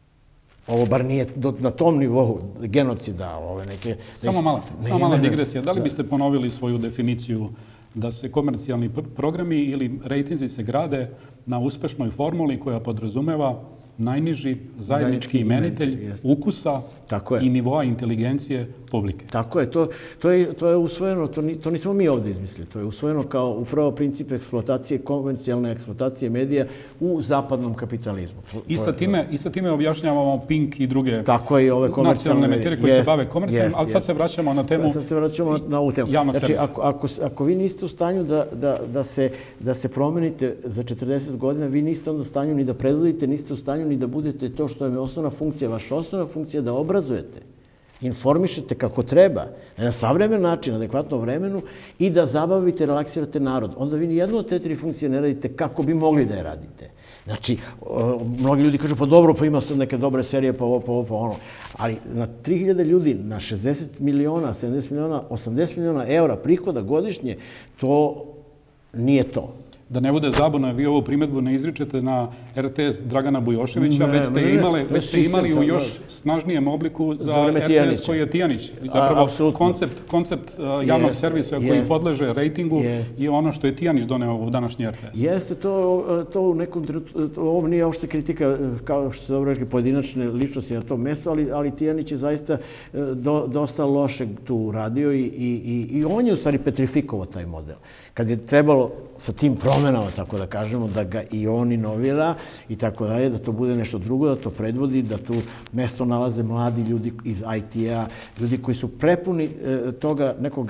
Ovo bar nije na tom nivou genocida. Ove neke... Samo mala, samo mala digresija. Da li biste ponovili svoju definiciju da se komercijalni programi ili rejtinzi se grade na uspešnoj formuli koja podrazumeva najniži zajednički imenitelj ukusa i nivoa inteligencije publike. Tako je. To, to, je, to je usvojeno, to, ni, to nismo mi ovdje izmislili, to je usvojeno kao upravo princip eksploatacije, konvencionalne eksploatacije medija u zapadnom kapitalizmu. To, I, to sa je, time, I sa time objašnjavamo Pink i druge tako je, ove nacionalne medije koji jest, se bave komercijalnim, ali sad se vraćamo na temu sad se vraćamo na ovu temu. Javnog znači, servisa. Ako, ako, ako vi niste u stanju da, da, da, se, da se promenite za četrdeset godina, vi niste onda u stanju ni da predvodite, niste u stanju ni da budete to što je osnovna funkcija. Vaša osnovna funkcija je da obrazujete, informišete kako treba, na savremen način, adekvatno vremenu i da zabavite, relaksirate narod. Onda vi nijednu od te tri funkcije ne radite kako bi mogli da je radite. Znači, mnogi ljudi kažu, pa dobro, pa ima sad neke dobre serije, pa ovo, pa ovo, pa ono. Ali na tri hiljade ljudi, na šezdeset miliona, sedamdeset miliona, osamdeset miliona eura prihoda godišnje, to nije to. Da ne bude zabuna, vi ovu primjedbu ne izričete na R T S Dragana Bujoševića, već ste imali, već ste imali u još snažnijem obliku za R T S koji je Tijanić. Zapravo, koncept, koncept javnog servisa koji podleže rejtingu je ono što je Tijanić doneo u današnji R T S. Jeste, to, to u nekom trenutku, ovo nije uopšte kritika, kao što se dobro rekli, pojedinačne ličnosti na tom mjestu, ali, ali Tijanić je zaista do, dosta lošeg tu uradio i, i, i on je u stvari petrifikovao taj model. Kad je trebalo sa tim promenama, tako da kažemo, da ga i on inovira i tako dalje, da to bude nešto drugo, da to predvodi, da tu mesto nalaze mladi ljudi iz I T-a, ljudi koji su prepuni toga nekog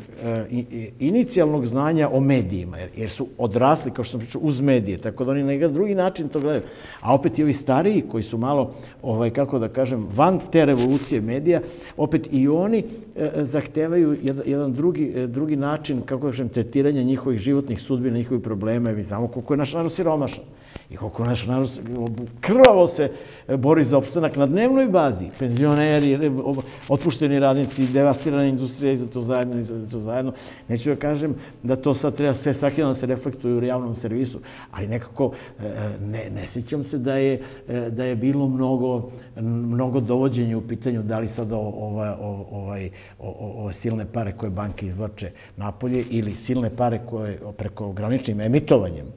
inicijalnog znanja o medijima, jer su odrasli, kao što sam pričao, uz medije, tako da oni na jedan drugi način to gledaju. A opet i ovi stariji, koji su malo, ovaj, kako da kažem, van te revolucije medija, opet i oni zahtevaju jedan drugi, drugi način, kako da kažem, tretiranja njihovih životnih sudbina, njihovih problema, mi znamo koliko je naš narod siromašan i koliko naš narod krvavo se bori za opstanak na dnevnoj bazi. Penzioneri, otpušteni radnici, devastirana industrija i za to zajedno i za to zajedno. Neću da kažem da to sad treba sve svaki dan da se reflektuje u javnom servisu, ali nekako ne, ne sjećam se da je, da je bilo mnogo, mnogo dovođenja u pitanju da li sad ove, ovaj, ove silne pare koje banke izvlače napolje ili silne pare koje preko graničnim emitovanjem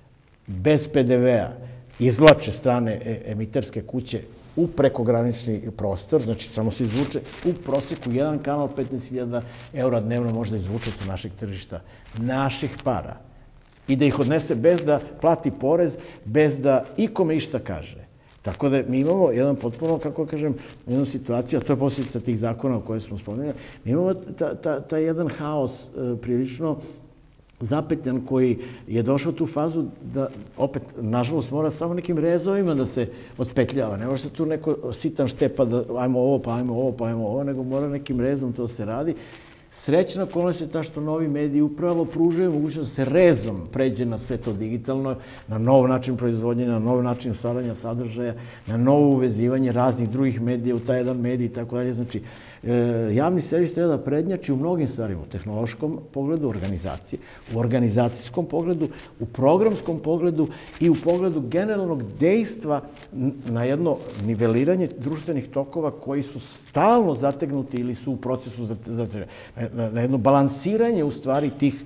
bez pe de ve a izvlače strane emiterske kuće u prekogranični prostor, znači samo se izvuče u prosjeku jedan kanal petnaest hiljada eura dnevno možda izvuče sa našeg tržišta, naših para i da ih odnese bez da plati porez, bez da ikome išta kaže. Tako da mi imamo jedan potpuno, kako kažem, jednu situaciju, a to je posljedica tih zakona o kojoj smo spomenuli, mi imamo taj jedan haos prilično zapetljan koji je došao u tu fazu da, opet, nažalost, mora samo nekim rezovima da se otpetljava. Ne može se tu neko sitan štepa da ajmo ovo, pa ajmo ovo, pa ajmo ovo, nego mora nekim rezom to se radi. Srećna okolnost je ta što novi mediji upravo pružaju mogućnost da se rezom pređe na sve to digitalno, na nov način proizvodnje, na nov način stvaranja sadržaja, na novo uvezivanje raznih drugih medija u taj jedan medij i tako dalje. Znači, javni servis treba da prednjači u mnogim stvarima, u tehnološkom pogledu, organizacije, u organizacijskom pogledu, u programskom pogledu i u pogledu generalnog dejstva na jedno niveliranje društvenih tokova koji su stalno zategnuti ili su u procesu zategnuti. Na jedno balansiranje u stvari tih,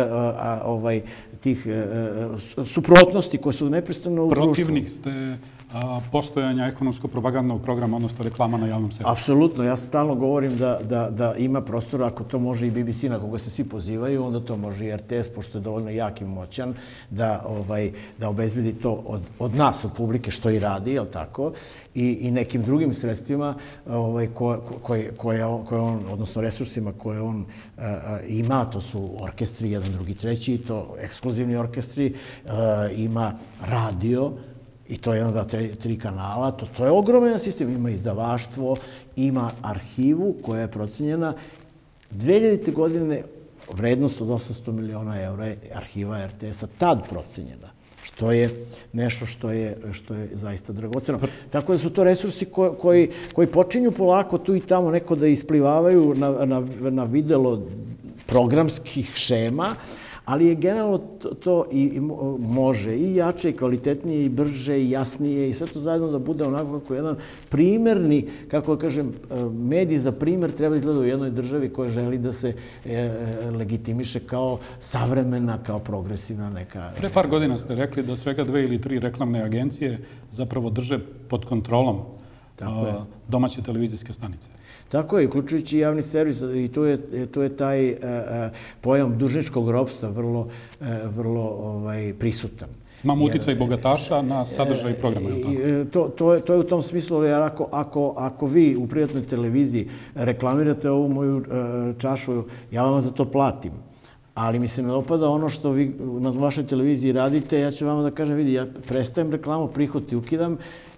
ovaj, tih suprotnosti koje su neprestano u društvu. Protivnik ste postojanja ekonomsko-propagandnog programa, odnosno reklama na javnom servisu. Apsolutno. Ja stalno govorim da, da, da ima prostora, ako to može i be be ce na koga se svi pozivaju, onda to može i er te es, pošto je dovoljno jak i moćan, da, ovaj, da obezbedi to od, od nas, od publike, što i radi, jel tako? I, i nekim drugim sredstvima ovaj, koje, koje, koje, koje on, odnosno resursima koje on a, a, ima, to su orkestri, jedan, drugi, treći, to ekskluzivni orkestri, a, ima radio, i to je jedan, dva, tri, tri kanala, to, to je ogroman sistem. Ima izdavaštvo, ima arhivu koja je procenjena. dve hiljadite. godine vrednost od osamsto miliona eura je arhiva er te es-a tad procenjena, što je nešto što je, što je zaista dragoceno. Tako da su to resursi koji, koji, koji počinju polako tu i tamo neko da isplivavaju na, na, na videlo programskih šema, ali je generalno to, to i, i može i jače, i kvalitetnije, i brže, i jasnije, i sve to zajedno da bude onako kako jedan primerni, kako kažem, medij za primer treba izgleda u jednoj državi koja želi da se e, legitimiše kao savremena, kao progresivna neka... Pre par godina ste rekli da svega dve ili tri reklamne agencije zapravo drže pod kontrolom a, domaće televizijske stanice. Tako je, uključujući javni servis, i tu je, tu je taj uh, pojam dužničkog ropstva vrlo, uh, vrlo ovaj, prisutan. Imamo uticaj bogataša na sadržaj programa, je li tako? To, to, je, to je u tom smislu, jer ako, ako, ako vi u privatnoj televiziji reklamirate ovu moju uh, čašu, ja vam za to platim. Ali mi se ne dopada ono što vi na vašoj televiziji radite, ja ću vama da kažem, vidi, ja prestajem reklamu, prihod ti ukidam,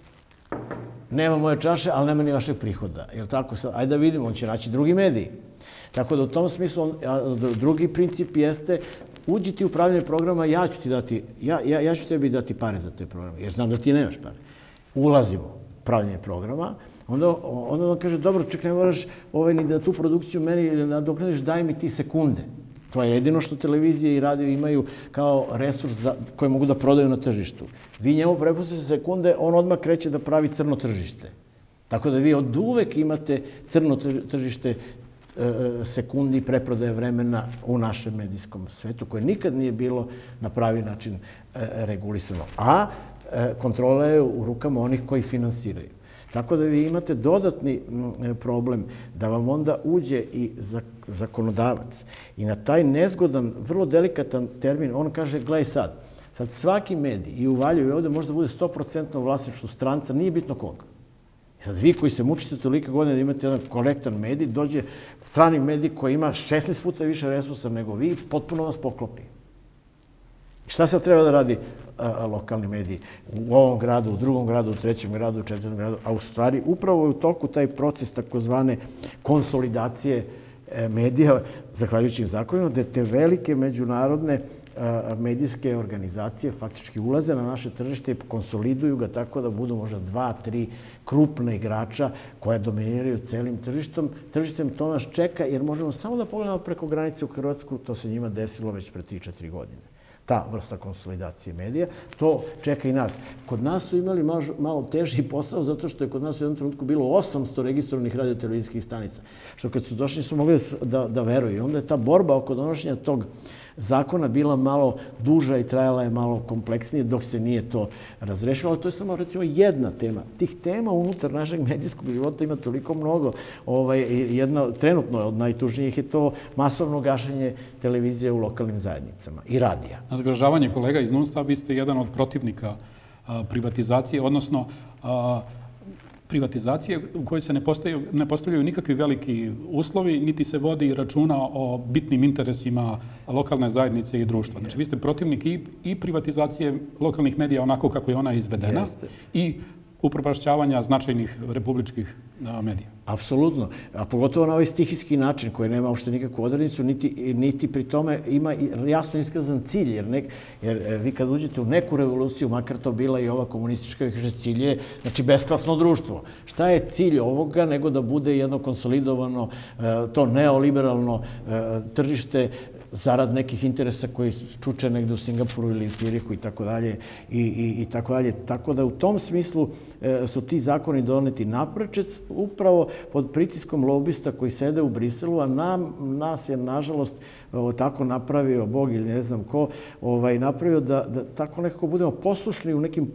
nema moje čaše, ali nema ni vašeg prihoda. Jel tako? Ajde da vidimo, on će naći drugi mediji. Tako da u tom smislu, drugi princip jeste uđi ti u upravljanje programa, ja ću ti dati, ja, ja, ja ću tebi dati pare za te programe, jer znam da ti nemaš pare. Ulazimo u upravljanje programa, onda, onda on kaže, dobro, ček, ne moraš ovaj, ni da tu produkciju meni nadoknadiš, daj mi ti sekunde. To je jedino što televizije i radio imaju kao resurs za, koje mogu da prodaju na tržištu. Vi njemu prepustite sekunde, on odmah kreće da pravi crno tržište. Tako da vi od uvek imate crno tržište sekundi preprodaje vremena u našem medijskom svetu, koje nikad nije bilo na pravi način regulisano. A kontrola je u rukama onih koji finansiraju. Tako da vi imate dodatni problem da vam onda uđe i zakonodavac. I na taj nezgodan, vrlo delikatan termin, on kaže, gledaj sad, sad svaki medij i u Valjevu i ovdje možda bude sto posto vlasništvo stranca, nije bitno koga. I sad vi koji se mučite tolika godina da imate jedan korektan medij, dođe strani medij koji ima šesnaest puta više resursa nego vi, potpuno vas poklopi. I šta sad treba da radi a, lokalni mediji u ovom gradu, u drugom gradu, u trećem gradu, u četvrtom gradu? A u stvari upravo je u toku taj proces takozvane konsolidacije e, medija, zahvaljujući im zakonima, da te velike međunarodne medijske organizacije faktički ulaze na naše tržište i konsoliduju ga tako da budu možda dva, tri krupna igrača koja dominiraju celim tržištom. Tržištem to nas čeka jer možemo samo da pogledamo preko granice u Hrvatsku, to se njima desilo već pre tri četiri godine. Ta vrsta konsolidacije medija, to čeka i nas. Kod nas su imali malo teži posao zato što je kod nas u jednom trenutku bilo osamsto registrovanih radiotelevizijskih stanica, što kad su došli su mogli da veruju. I onda je ta borba oko donošenja tog zakona bila malo duža i trajala je malo kompleksnije dok se nije to razrešilo, ali to je samo recimo jedna tema. Tih tema unutar našeg medijskog života ima toliko mnogo. Jedna trenutno od najtužnijih je to masovno gašenje televizije u lokalnim zajednicama i radija. Na zgražavanje kolega iz NUNSTA, vi ste jedan od protivnika privatizacije, odnosno privatizacije u kojoj se ne postavljaju nikakvi veliki uslovi, niti se vodi računa o bitnim interesima lokalne zajednice i društva. Znači, vi ste protivnik i privatizacije lokalnih medija onako kako je ona izvedena i upropašćavanja značajnih republičkih medija. Apsolutno. A pogotovo na ovaj stihijski način koji nema uopšte nikakvu odrednicu, niti pri tome ima jasno iskazan cilj. Jer vi kad uđete u neku revoluciju, makar to bila i ova komunistička, kaže cilj je, znači, besklasno društvo. Šta je cilj ovoga nego da bude jedno konsolidovano, to neoliberalno tržište zarad nekih interesa koji čuče negde u Singapuru ili u Cirihu i tako dalje i tako dalje. Tako da u tom smislu su ti zakoni doneti naprečec upravo pod pritiskom lobista koji sede u Briselu, a nas je, nažalost, tako napravio Bog ili ne znam ko, napravio da tako nekako budemo poslušni u nekim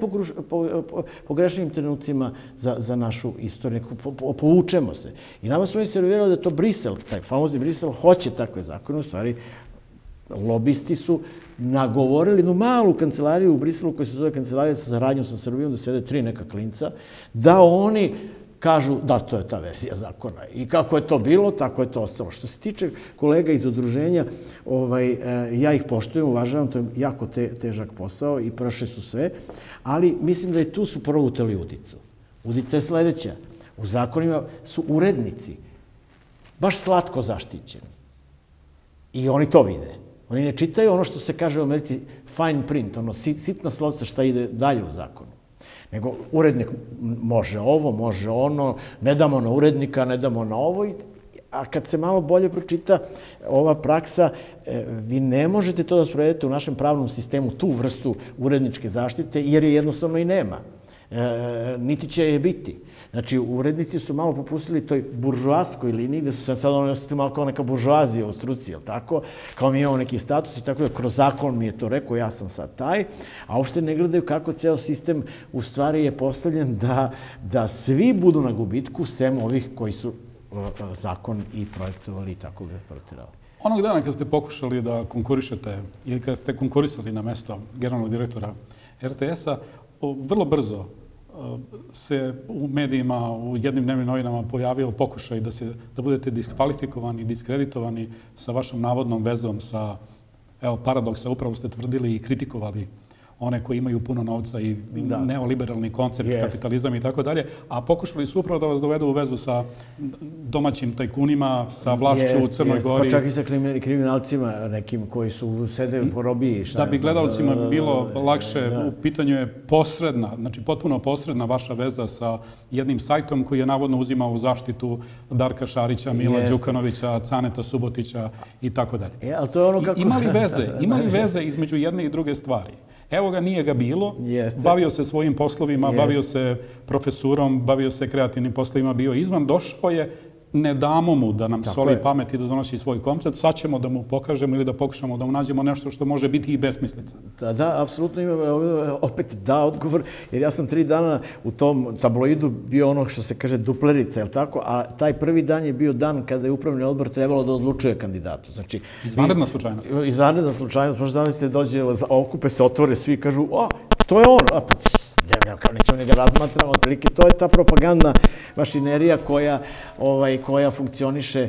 najpogrešnijim trenucima za našu istoriju. Povučemo se. I nama su oni servirali da to Brisel, taj famozni Brisel, hoće takve zakone. U stvari, lobisti su nagovorili jednu malu kancelariju u Briselu koja se zove Kancelarija za saradnju sa Srbijom, da sede tri neka klinca, da oni kažu da, to je ta verzija zakona. I kako je to bilo, tako je to ostalo. Što se tiče kolega iz udruženja, ja ih poštujem, uvažavam, to je jako težak posao i prše su sve, ali mislim da i tu su progutali udicu. Udica je sledeća. U zakonima su urednici baš slatko zaštićeni. I oni to vide. Oni ne čitaju ono što se kaže u Americi fine print, ono sitna slovca šta ide dalje u zakonu. Nego urednik može ovo, može ono, ne damo na urednika, ne damo na ovo. A kad se malo bolje pročita ova praksa, vi ne možete to da sprovedete u našem pravnom sistemu, tu vrstu uredničke zaštite, jer je jednostavno i nema. Niti će je biti. Znači, urednici su malo popustili toj buržoaskoj liniji, gde su se sad ono osjetili malo kao neka buržoazija u struci, jel tako? Kao mi imamo neki status i tako da kroz zakon mi je to rekao, ja sam sad taj, a uopšte ne gledaju kako ceo sistem u stvari je postavljen da svi budu na gubitku, sem ovih koji su zakon i projektovali i tako ga protirali. Onog dana kad ste pokušali da konkurišete ili kad ste konkurisali na mesto generalnog direktora er te es-a, vrlo brzo se u medijima, u jednim dnevnim novinama pojavio pokušaj da budete diskvalifikovani, diskreditovani sa vašom navodnom vezom sa, evo, paradoksa, upravo ste tvrdili i kritikovali one koji imaju puno novca i neoliberalni koncept, kapitalizam i tako dalje, a pokušali su upravo da vas dovedu u vezu sa domaćim tajkunima, sa vlašću u Crnoj Gori. Pa čak i sa kriminalcima nekim koji su sede po robiji. Da bi gledalcima bilo lakše, u pitanju je posredna, znači potpuno posredna vaša veza sa jednim sajtom koji je navodno uzimao u zaštitu Darka Šarića, Mila Đukanovića, Caneta Subotića i tako dalje. Imali veze, imali veze između jedne i druge stvari. Evo ga, nije ga bilo, bavio se svojim poslovima, bavio se profesurom, bavio se kreativnim poslovima, bio izvan, došao je, ne damo mu da nam soli pamet i da donosi svoj koncept, sad ćemo da mu pokažemo ili da pokušamo da mu nađemo nešto što može biti i besmislica. Da, apsolutno imam opet da odgovor, jer ja sam tri dana u tom tabloidu bio ono što se kaže duplerica, je li tako? A taj prvi dan je bio dan kada je upravni odbor trebalo da odlučuje kandidatu. Izvanredna slučajnost. Izvanredna slučajnost. Možda zamislite dođe, okupe se, otvore, svi kažu, o, to je on. Kao nećemo njega razmatramo, otprilike to je ta propagandna mašinerija koja funkcioniše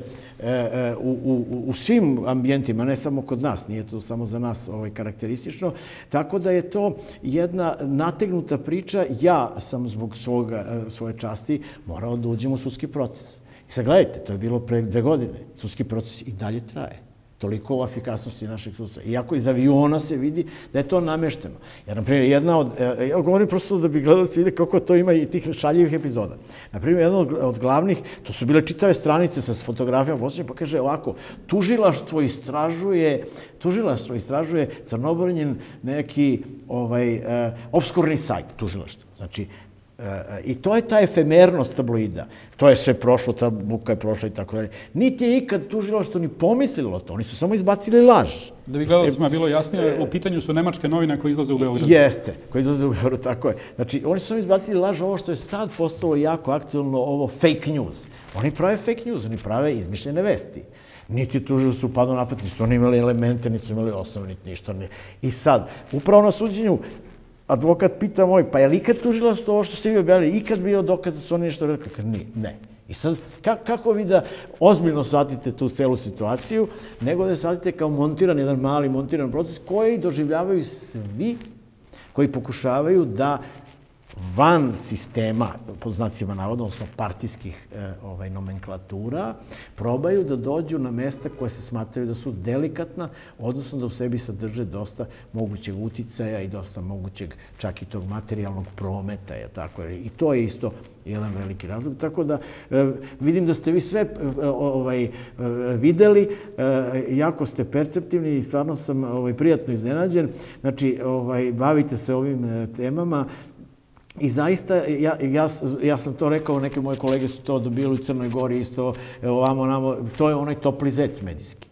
u svim ambijentima, ne samo kod nas, nije to samo za nas karakteristično, tako da je to jedna nategnuta priča. Ja sam zbog svoje časti morao da uđem u sudski proces. I sad gledajte, to je bilo pre dve godine, sudski proces i dalje traje. Toliko o efikasnosti našeg sudstva. Iako iz aviona se vidi da je to namešteno. Jer, na primjer, jedna od... Ja govorim prosto da bi gledalci vide kako to ima i tih šaljivih epizoda. Na primjer, jedna od glavnih, to su bile čitave stranice sa fotografijama, pa kaže ovako, tužilaštvo istražuje, tužilaštvo istražuje Crnobornjen neki ovaj, obskurni sajt tužilaštva. Znači, i to je ta efemernost tabloida. To je sve prošlo, ta buka je prošla i tako dalje. Niti je ikad tužilaštvo ni pomislilo to, oni su samo izbacili laž. Da bi gledalcima bilo jasnije, u pitanju su nemačke novine koje izlaze u Beogradu. Jeste, koje izlaze u Beogradu, tako je. Znači, oni su samo izbacili laž, ovo što je sad postalo jako aktualno, ovo fake news. Oni prave fake news, oni prave izmišljene vesti. Niti tužili su upadu napad, nisu oni imali elemente, nisu imali osnovu, niti ništa. I sad, upravo na suđenju, advokat pita moj, pa je li ikad tužila što ovo što ste vi objavili, ikad bio dokaz da su oni nešto rekli? Kad nije, ne. I sad, kako vi da ozbiljno shvatite tu celu situaciju, nego da shvatite kao montiran, jedan mali montiran proces koji doživljavaju svi koji pokušavaju da van sistema, pod znacima navodno, odnosno partijskih nomenklatura, probaju da dođu na mesta koje se smatraju da su delikatna, odnosno da u sebi sadrže dosta mogućeg uticaja i dosta mogućeg čak i tog materijalnog prometa. I to je isto jedan veliki razlog. Tako da vidim da ste vi sve videli, jako ste perceptivni i stvarno sam prijatno iznenađen. Znači, bavite se ovim temama. I zaista, ja sam to rekao, neke moje kolege su to dobili u Crnoj Gori, isto ovamo, namo, to je onaj topli zec medijski.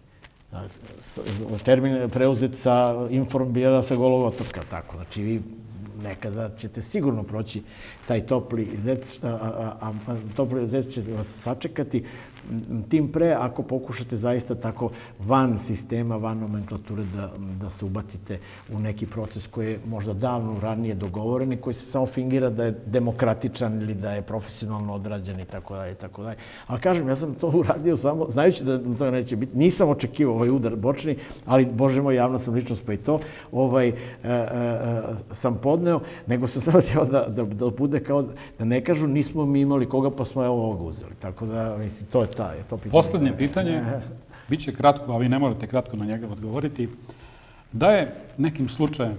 Termin preuzet sa informbira sa Golog otoka, tako. Znači, vi nekada ćete sigurno proći taj topli zec, a topli zec će vas sačekati, tim pre ako pokušate zaista tako van sistema, van nomenklature da se ubacite u neki proces koji je možda davno ranije dogovoren i koji se samo fingira da je demokratičan ili da je profesionalno odrađen i tako dalje i tako dalje. Ali kažem, ja sam to uradio samo, znajući da to neće biti, nisam očekivao ovaj udar bočni, ali Bože moj, javna sam ličnost pa i to sam podneo, nego sam samo htio da bude kao da ne kažu nismo mi imali koga pa smo ovoga uzeli. Tako da, mislim, to je ta, je to pitanje. Poslednje pitanje, bit će kratko, a vi ne morate kratko na njega odgovoriti. Da je nekim slučajem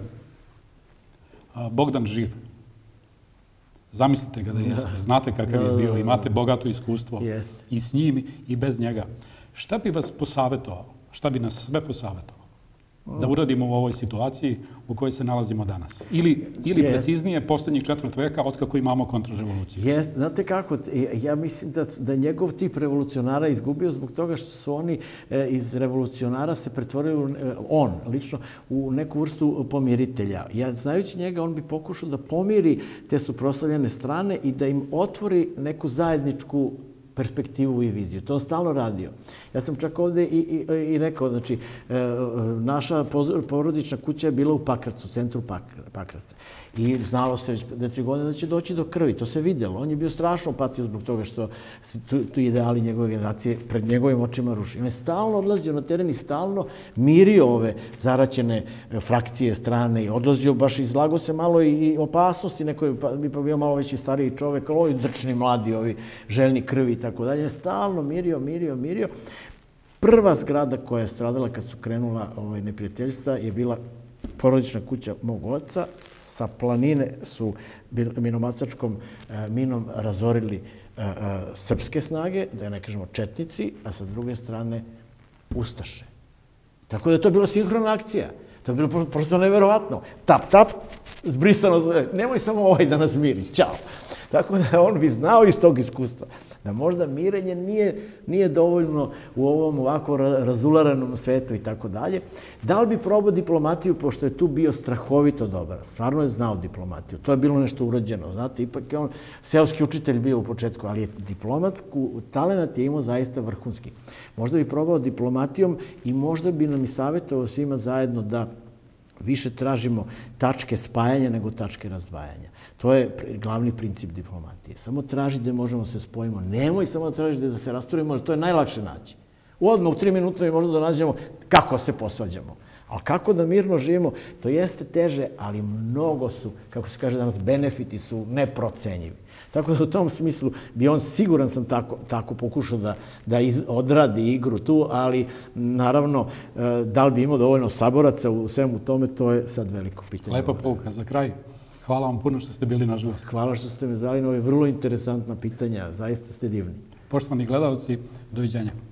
Bogdan živ, zamislite ga da jeste, znate kakav je bio, imate bogato iskustvo i s njim i bez njega. Šta bi vas posavjetovao, šta bi nas sve posavjetovao da uradimo u ovoj situaciji u kojoj se nalazimo danas? Ili preciznije, posljednjih četvrt veka otkako imamo kontrarevoluciju. Jeste, znate kako, ja mislim da njegov tip revolucionara izgubio zbog toga što su oni iz revolucionara se pretvorili, on lično, u neku vrstu pomiritelja. Ja, znajući njega, on bi pokušao da pomiri te suprotstavljene strane i da im otvori neku zajedničku perspektivu i viziju. To on stalno radio. Ja sam čak ovde i rekao, znači, naša porodična kuća je bila u Pakracu, u centru Pakraca. I znalo se već dve, tri godine da će doći do krvi. To se vidjelo. On je bio strašno patio zbog toga što tu ideali njegove generacije pred njegovim očima ruši. On je stalno odlazio na teren i stalno mirio ove zaraćene frakcije, strane i odlazio, baš izlagao se malo i opasnosti. Neko bi pa bio malo veći stariji čovek, ali ovi drčni, mladi, ovi željni krvi i tako dalje. Stalno mirio, mirio, mirio. Prva zgrada koja je stradala kad su krenula neprijateljstva je bila porodična kuća mog oca. Sa planine su minobacačkom minom razorili srpske snage, da ne kažemo četnici, a sa druge strane Ustaše. Tako da je to bila sinhrona akcija. To je bilo prosto neverovatno. Tap, tap, zbrisano, nemoj samo ovaj da nas miri, ćao. Tako da on bi znao iz tog iskustva da možda mirenje nije dovoljno u ovom ovako razularanom svetu i tako dalje. Da li bi probao diplomatiju, pošto je tu bio strahovito dobar, stvarno je znao diplomatiju, to je bilo nešto urađeno, znate, ipak je on seoski učitelj bio u početku, ali je diplomatsku talent je imao zaista vrhunski. Možda bi probao diplomatijom i možda bi nam i savjetovao svima zajedno da više tražimo tačke spajanja nego tačke razdvajanja. To je glavni princip diplomatije. Samo traži da možemo se spojimo. Nemoj samo da traži da se rasturimo, ali to je najlakše naći. Odmah u tri minuta mi možda da nađemo kako se posvađamo. Ali kako da mirno živimo, to jeste teže, ali mnogo su, kako se kaže danas, benefiti su neprocenjivi. Tako da u tom smislu bi on, siguran sam, tako, tako pokušao da, da iz, odradi igru tu, ali naravno, da li bi imao dovoljno saboraca u svemu tome, to je sad veliko pitanje. Lepa pouka za kraj. Hvala vam puno što ste bili naš gost. Hvala što ste me zvali na ove vrlo interesantna pitanja. Zaista ste divni. Poštovani gledalci, doviđenja.